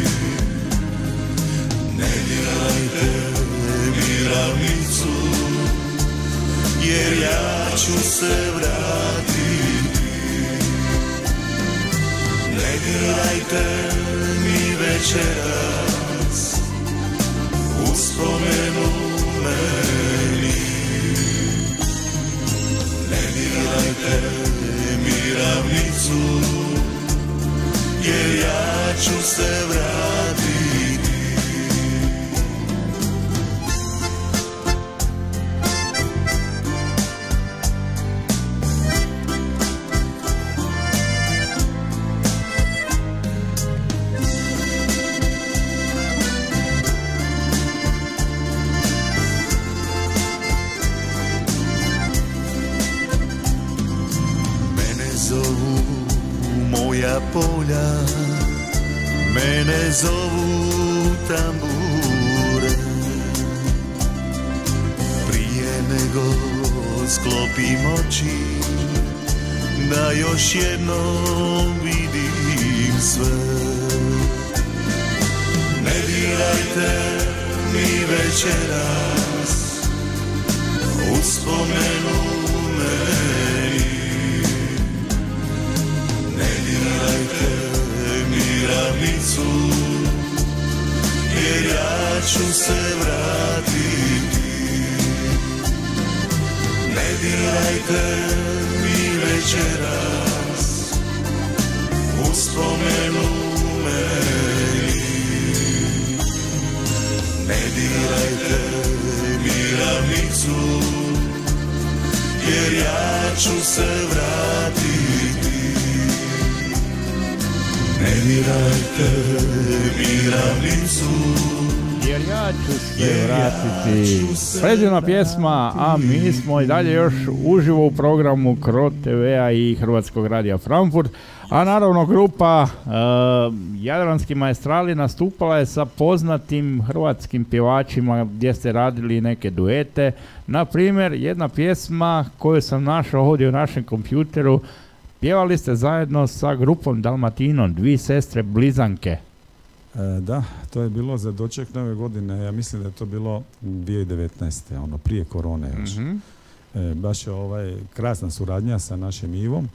ne dirajte mi ravnicu, jer ja ću se vratiti. Ne dirajte mi večeras uspomenu meni, ne dirajte mi ravnicu, jer ja ću se vratiti. Polja, mene zovu tambure, prije nego sklopim oči, da još jednom vidim sve. Ne dirajte mi večeras uspomenu meni, ne dirajte mi ravnicu, jer ja ću se vratiti. Ne dirajte mi večeras uspomenu meni, ne dirajte mi ravnicu, jer ja ću se vratiti. Ne dirajte mi ravnicu,
jer ja ću se vratiti. Predivna pjesma, a mi smo i dalje još uživo u programu Cro TV-a i Hrvatskog radija Frankfurt. A naravno grupa Jadranski maestrali nastupala je sa poznatim hrvatskim pjevačima gdje ste radili neke duete. Na primjer, jedna pjesma koju sam našao ovdje u našem kompjuteru, pjevali ste zajedno sa grupom Dalmatinom, Dvi sestre blizanke.
Da, to je bilo za doček nove godine, ja mislim da je to bilo 2019. ono prije korone još. Baš je krasna suradnja sa našim Ivom.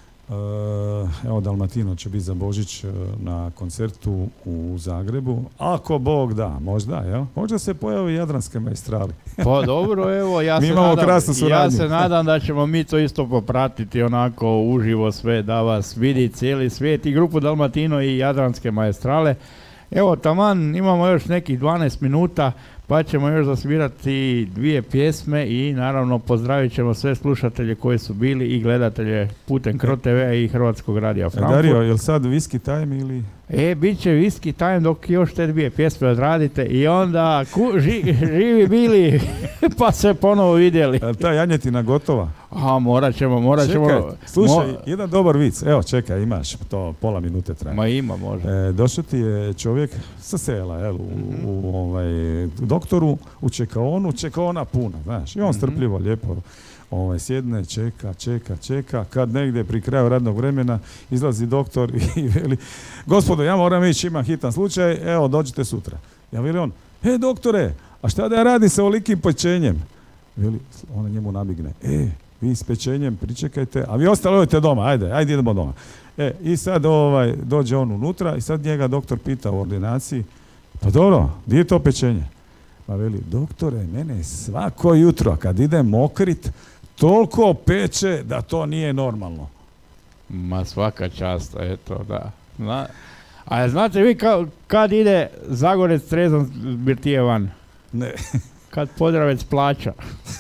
Evo, Dalmatino će biti za Božić na koncertu u Zagrebu. Ako Bog da, možda, jel? Možda se pojavi Jadranske maestrali.
Pa dobro, evo, ja se nadam da ćemo mi to isto popratiti onako uživo sve, da vas vidi cijeli svijet i grupu Dalmatino i Jadranske maestrale. Evo, taman, imamo još nekih 12 minuta, pa ćemo još zasvirati dvije pjesme i naravno pozdravit ćemo sve slušatelje koji su bili i gledatelje putem Cro TV-a i Hrvatskog radija Frankfurt.
Dario, je li sad Whisky Time ili...
Bit će Whisky Time dok još te dvije pjesme odradite i onda živi bili pa se ponovo vidjeli.
Ta janjetina gotova?
A morat ćemo.
Čekaj, slušaj, jedan dobar vic. Evo, čekaj, imaš to pola minute traje.
Ma ima, može.
Došao ti je čovjek sa sela, jel, u doktoru, u čekaonu, čekaona puna, znaš. I on strpljivo, lijepo sjedne, čeka, kad negdje pri kraju radnog vremena izlazi doktor i veli: gospodo, ja moram ići, imam hitan slučaj, evo, dođite sutra. Ja veli on: doktore, a šta da ja radim sa ovolikim pečenjem? Veli, ona njemu nabigne: vi s pečenjem pričekajte, a vi ostali odite doma, ajde idemo doma. I sad dođe on unutra i sad njega doktor pita u ordinaciji: pa dobro, gdje je to pečenje? Pa veli: doktore, mene svako jutro kad idem mokrit, toliko peče da to nije normalno.
Ma svaka čast, eto, da. A znate vi kad ide Zagorec trezan birtije van?
Ne.
Kad Podravec plaća.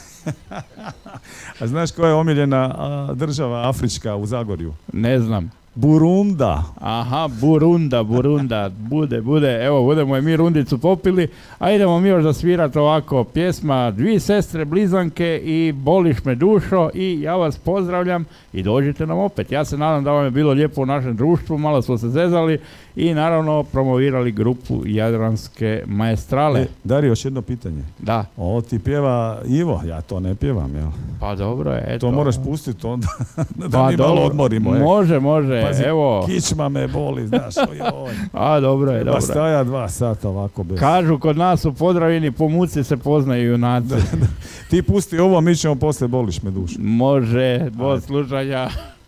A znaš koja je omiljena država afrička u Zagorju?
Ne znam.
Burunda.
Aha, Burunda. Bude. Evo, budemo i mi rundicu popili, a idemo mi još zasvirati ovako pjesma Dvi sestre blizanke i Boliš me dušo i ja vas pozdravljam i dođite nam opet. Ja se nadam da vam je bilo lijepo u našem društvu, malo smo se zezali i naravno promovirali grupu Jadranske maestrale.
Dario, još jedno pitanje.
Da.
Ovo ti pjeva Ivo, ja to ne pjevam, jel?
Pa dobro je, eto.
To moraš pustiti onda da mi malo odmorimo.
Može.
Pazi,
evo.
Kičma me boli, znaš.
A dobro je.
Pa staja 2 sata ovako bez.
Kažu kod nas u Podravini po muci se poznaju junaci. Da.
Ti pusti ovo, mi ćemo poslije Boliš me dušu.
Može, do slušanja.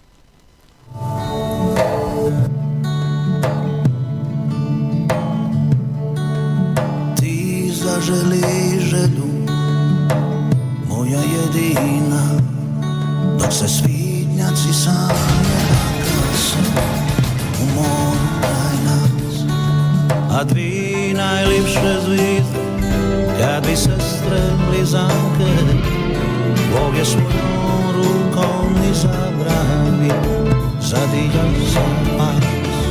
Ti zaželi želju, moja jedina, dok se svitnjaci sanje u moru kraj nas, a dvi najljepše zvijezde, kad bi sestre blizanke, Bog je svojom rukom izabravi, zadija za pas.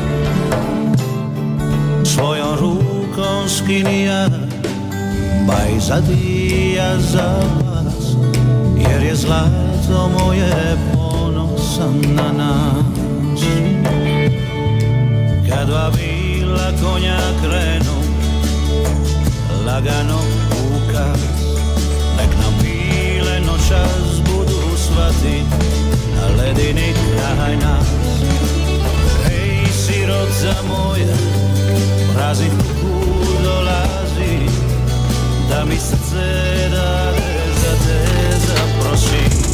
Svojom rukom skinija, baj zadija za vas, jer je zlato moje ponosan na nas. Kad dva bila konja krenu, lagano puka, nek nam bile noćas bude ulazi na ledini kraj nas. Hej, siroca moja, praznih ruku dolazi, da mi srce dade za te zaprosi.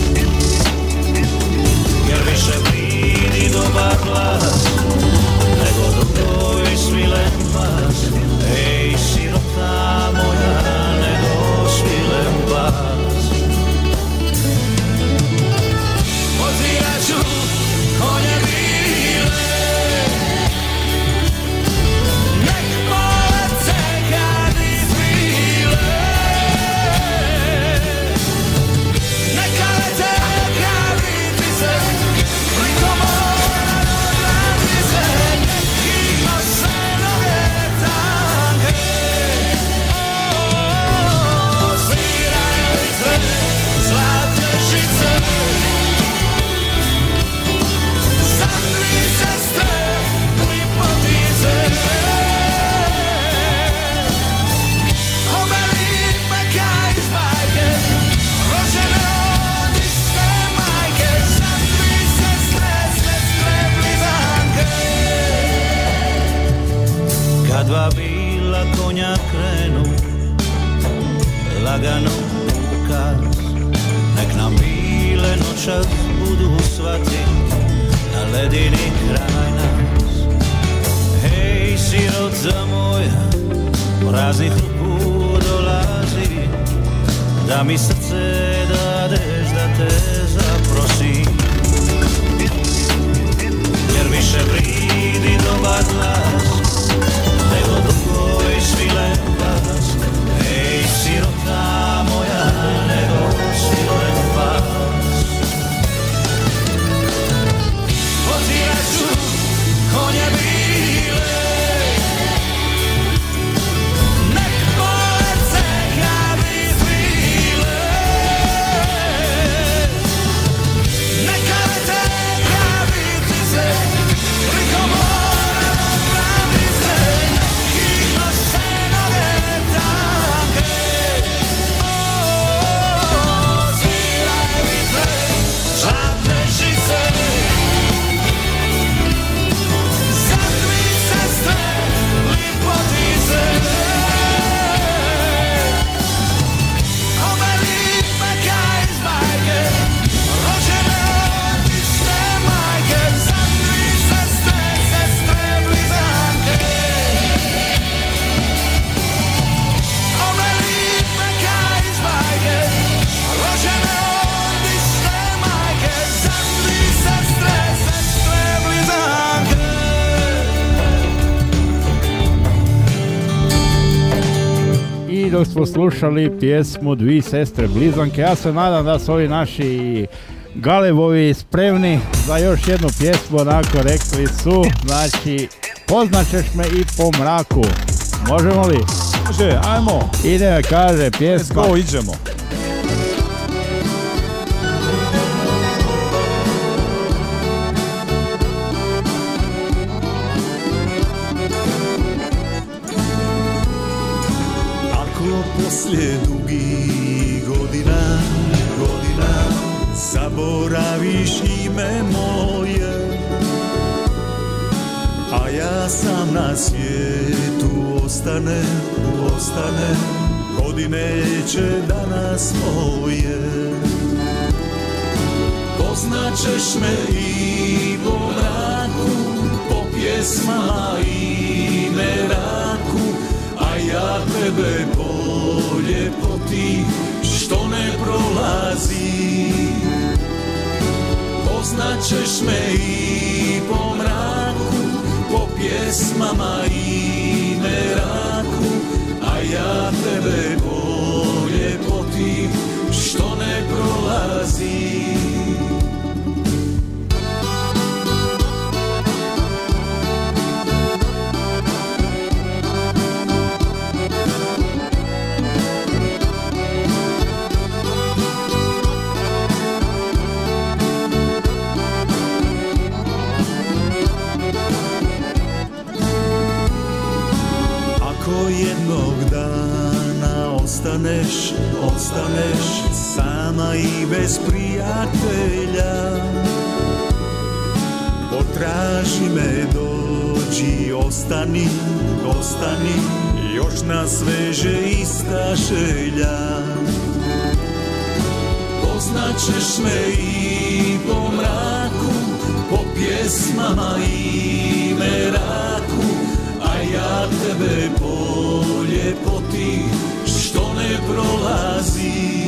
Jer više vridi dobar glas nego drugoj svilen pas. Ej, sirota moja, nego svilen pas. Pozirat ću konje bile, nek polece kad izbile, neka lete kad vidi se, liko mora odlazi se, nek ima se noge tanke. Sviraju lice, zlate žice, Sandri sestre, lipotice, omeli meka iz bajke, rođene od iste majke. Sandri sestre, sestre blizanke. Kad dva bila konja krenu, lagano ukaz, nek nam bile noćas budu svati na ledini kraj nas. Hej, siroca moja, praznih ruku dolazi, da mi srce dadeš da te zaprosim. Jer više vridi dobar glas nego drugoj svilen pas. Ej, sirota moja, nego svilen pas. Pozirat ću konje bile, nek polece kad izbile, neka lete kad vidi se, liko mora odlazi se, nek ima se noge tanke. Sviraju lice, zlate žice, Sandri sestre, lipotice, omeli meka iz bajke, rođene od iste majke. Sandri sestre, sestre blizanke, omeli meka iz bajke, rođene od iste majke. Sandri sestre, sestre blizanke.
I dok smo slušali pjesmu Dvi sestre blizanke, ja se nadam da su ovi naši galebovi spremni za još jednu pjesmu. Onako rekli su, znači poznaćeš me i po mraku. Možemo li?
Može, ajmo.
Ide, kaže
Let's
pjesma.
go, iđemo.
Ako poslije dugih godina zaboraviš ime moje, a ja sam na svijetu ostane, godine će danas moje. Poznaćeš me i po mraku, po pjesmama i meraku, a ja tebe po ljepoti što ne prolazi. Poznaćeš me i po mraku, po pjesmama i meraku, a ja tebe po ljepoti što ne prolazi.
ostaneš sama i bez prijatelja. Potraži me, dođi, ostani, još nas veže ista želja. Poznaćeš me i po mraku, po pjesmama i meraku, a ja tebe po ljepoti što ne prolazi.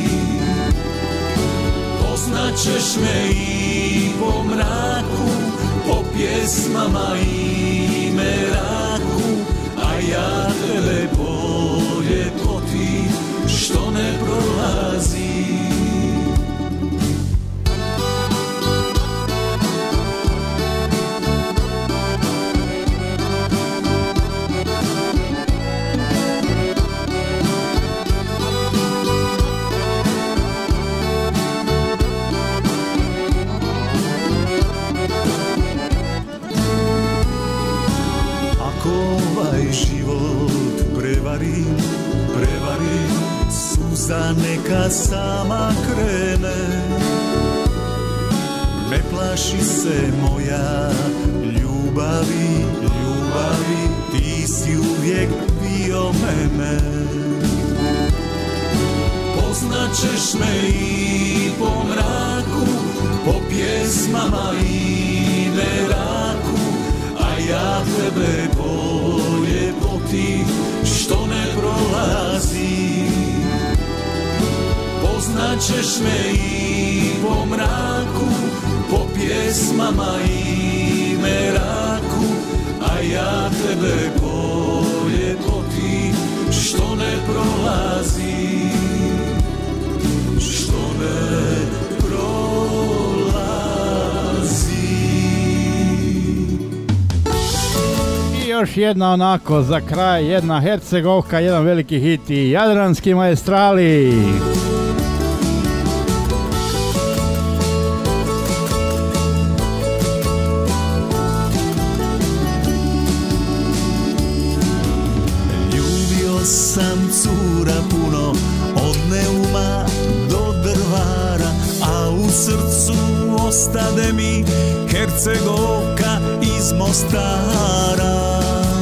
Poznaćeš me i po mraku, po pjesmama i meraku, a ja tebe po ljepoti što ne prolazi. Život prevari, suza neka sama krene. Ne plaši se moja ljubavi, ti si uvijek bio mene. Poznaćeš me i po mraku, po pjesmama i meraku, a ja tebe po ljepoti što ne prolazi. Poznaćeš me i po mraku, po pjesmama i meraku, a ja tebe po ljepoti što ne prolazi. Što ne prolazi.
Još jedna onako za kraj, jedna Hercegovka, jedan veliki hit i Jadranski maestrali.
Ljubio sam cura puno, od Neuma do Drvara, a u srcu ostade mi Hercegovka iz Mostara.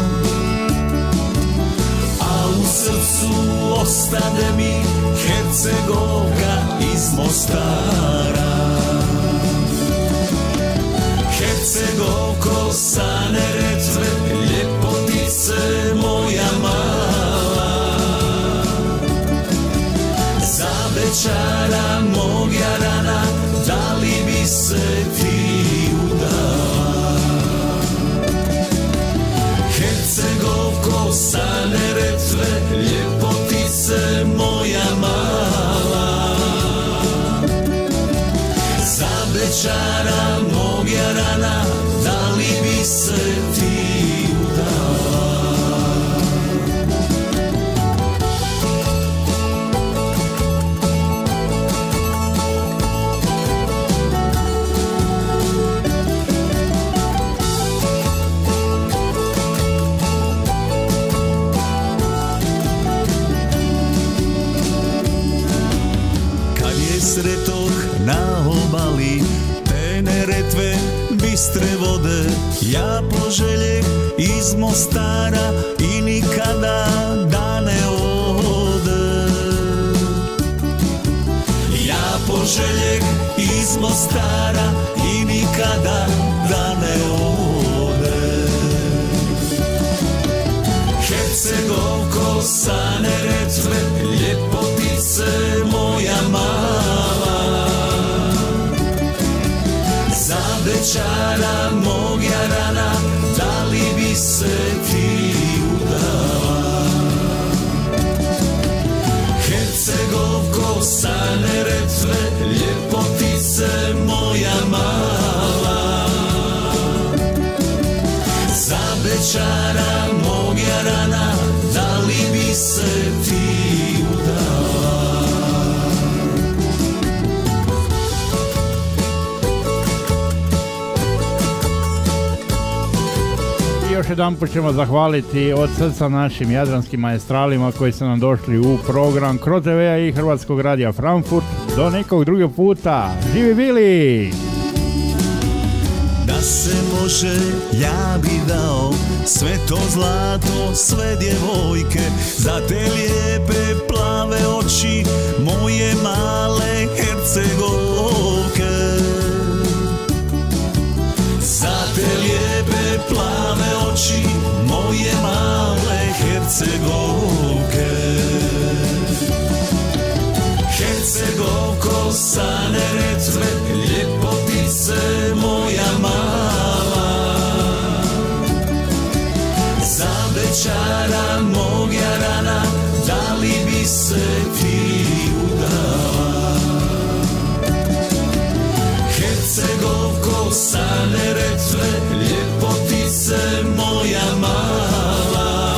U srcu ostade mi Hercegovka iz Mostara. Hercegovko sa Neretve, ljepotice moja mala, za Bećara mog Jarana, da li bi se ti udala? Hercegovko sa Neretve, ljepotice moja mala, za Bećara mog Jarana, da li bi se ti udala? Sretoh na obali te Neretve bistre vode, ja poželjeh iz Mostara i nikada da ne ode. Ja poželjeh iz Mostara i nikada da ne ode. Hercegovko sa Neretve, ljepotice moja mala, za Bećara mog Jarana, da li bi se ti udala? Hercegovko sa Neretve, ljepotice moja mala, za Bećara mog Jarana, da li bi se ti udala?
Još jedan put ćemo zahvaliti od srca našim jadranskim maestralima koji su nam došli u program Cro TV-a i Hrvatskog radija Frankfurt. Do nekog drugog puta. Živi bili!
Da se može, ja bi dao sve to zlato, sve djevojke, za te lijepe plave oči, moje male Hercegovke. Za te lijepe plave oči, moje male Hercegovke. Hercegovko sa Neretve, ljepotice moja mala. Za večara mog Jarana, da li bi se ti udala? Hercegovko sa Neretve, ljepotice moja mala.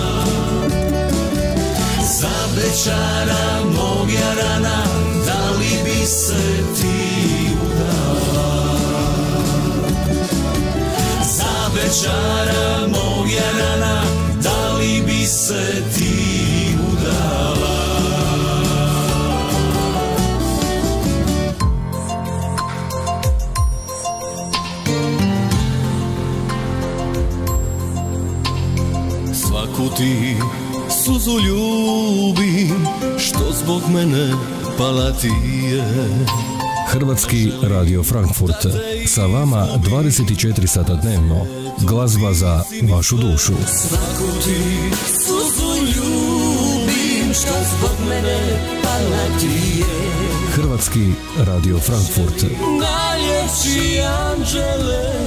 Za večara mog Jarana, da li bi se ti udala? Za večara mog Jarana, da li bi se ti udala? Svaku ti suzu ljubim, što zbog mene pala ti je.
Hrvatski radio Frankfurt, sa vama 24 sata dnevno, glazba za vašu dušu.
Svaku ti suzu ljubim, što zbog mene pala ti je.
Hrvatski radio Frankfurt.
Najljepši anđele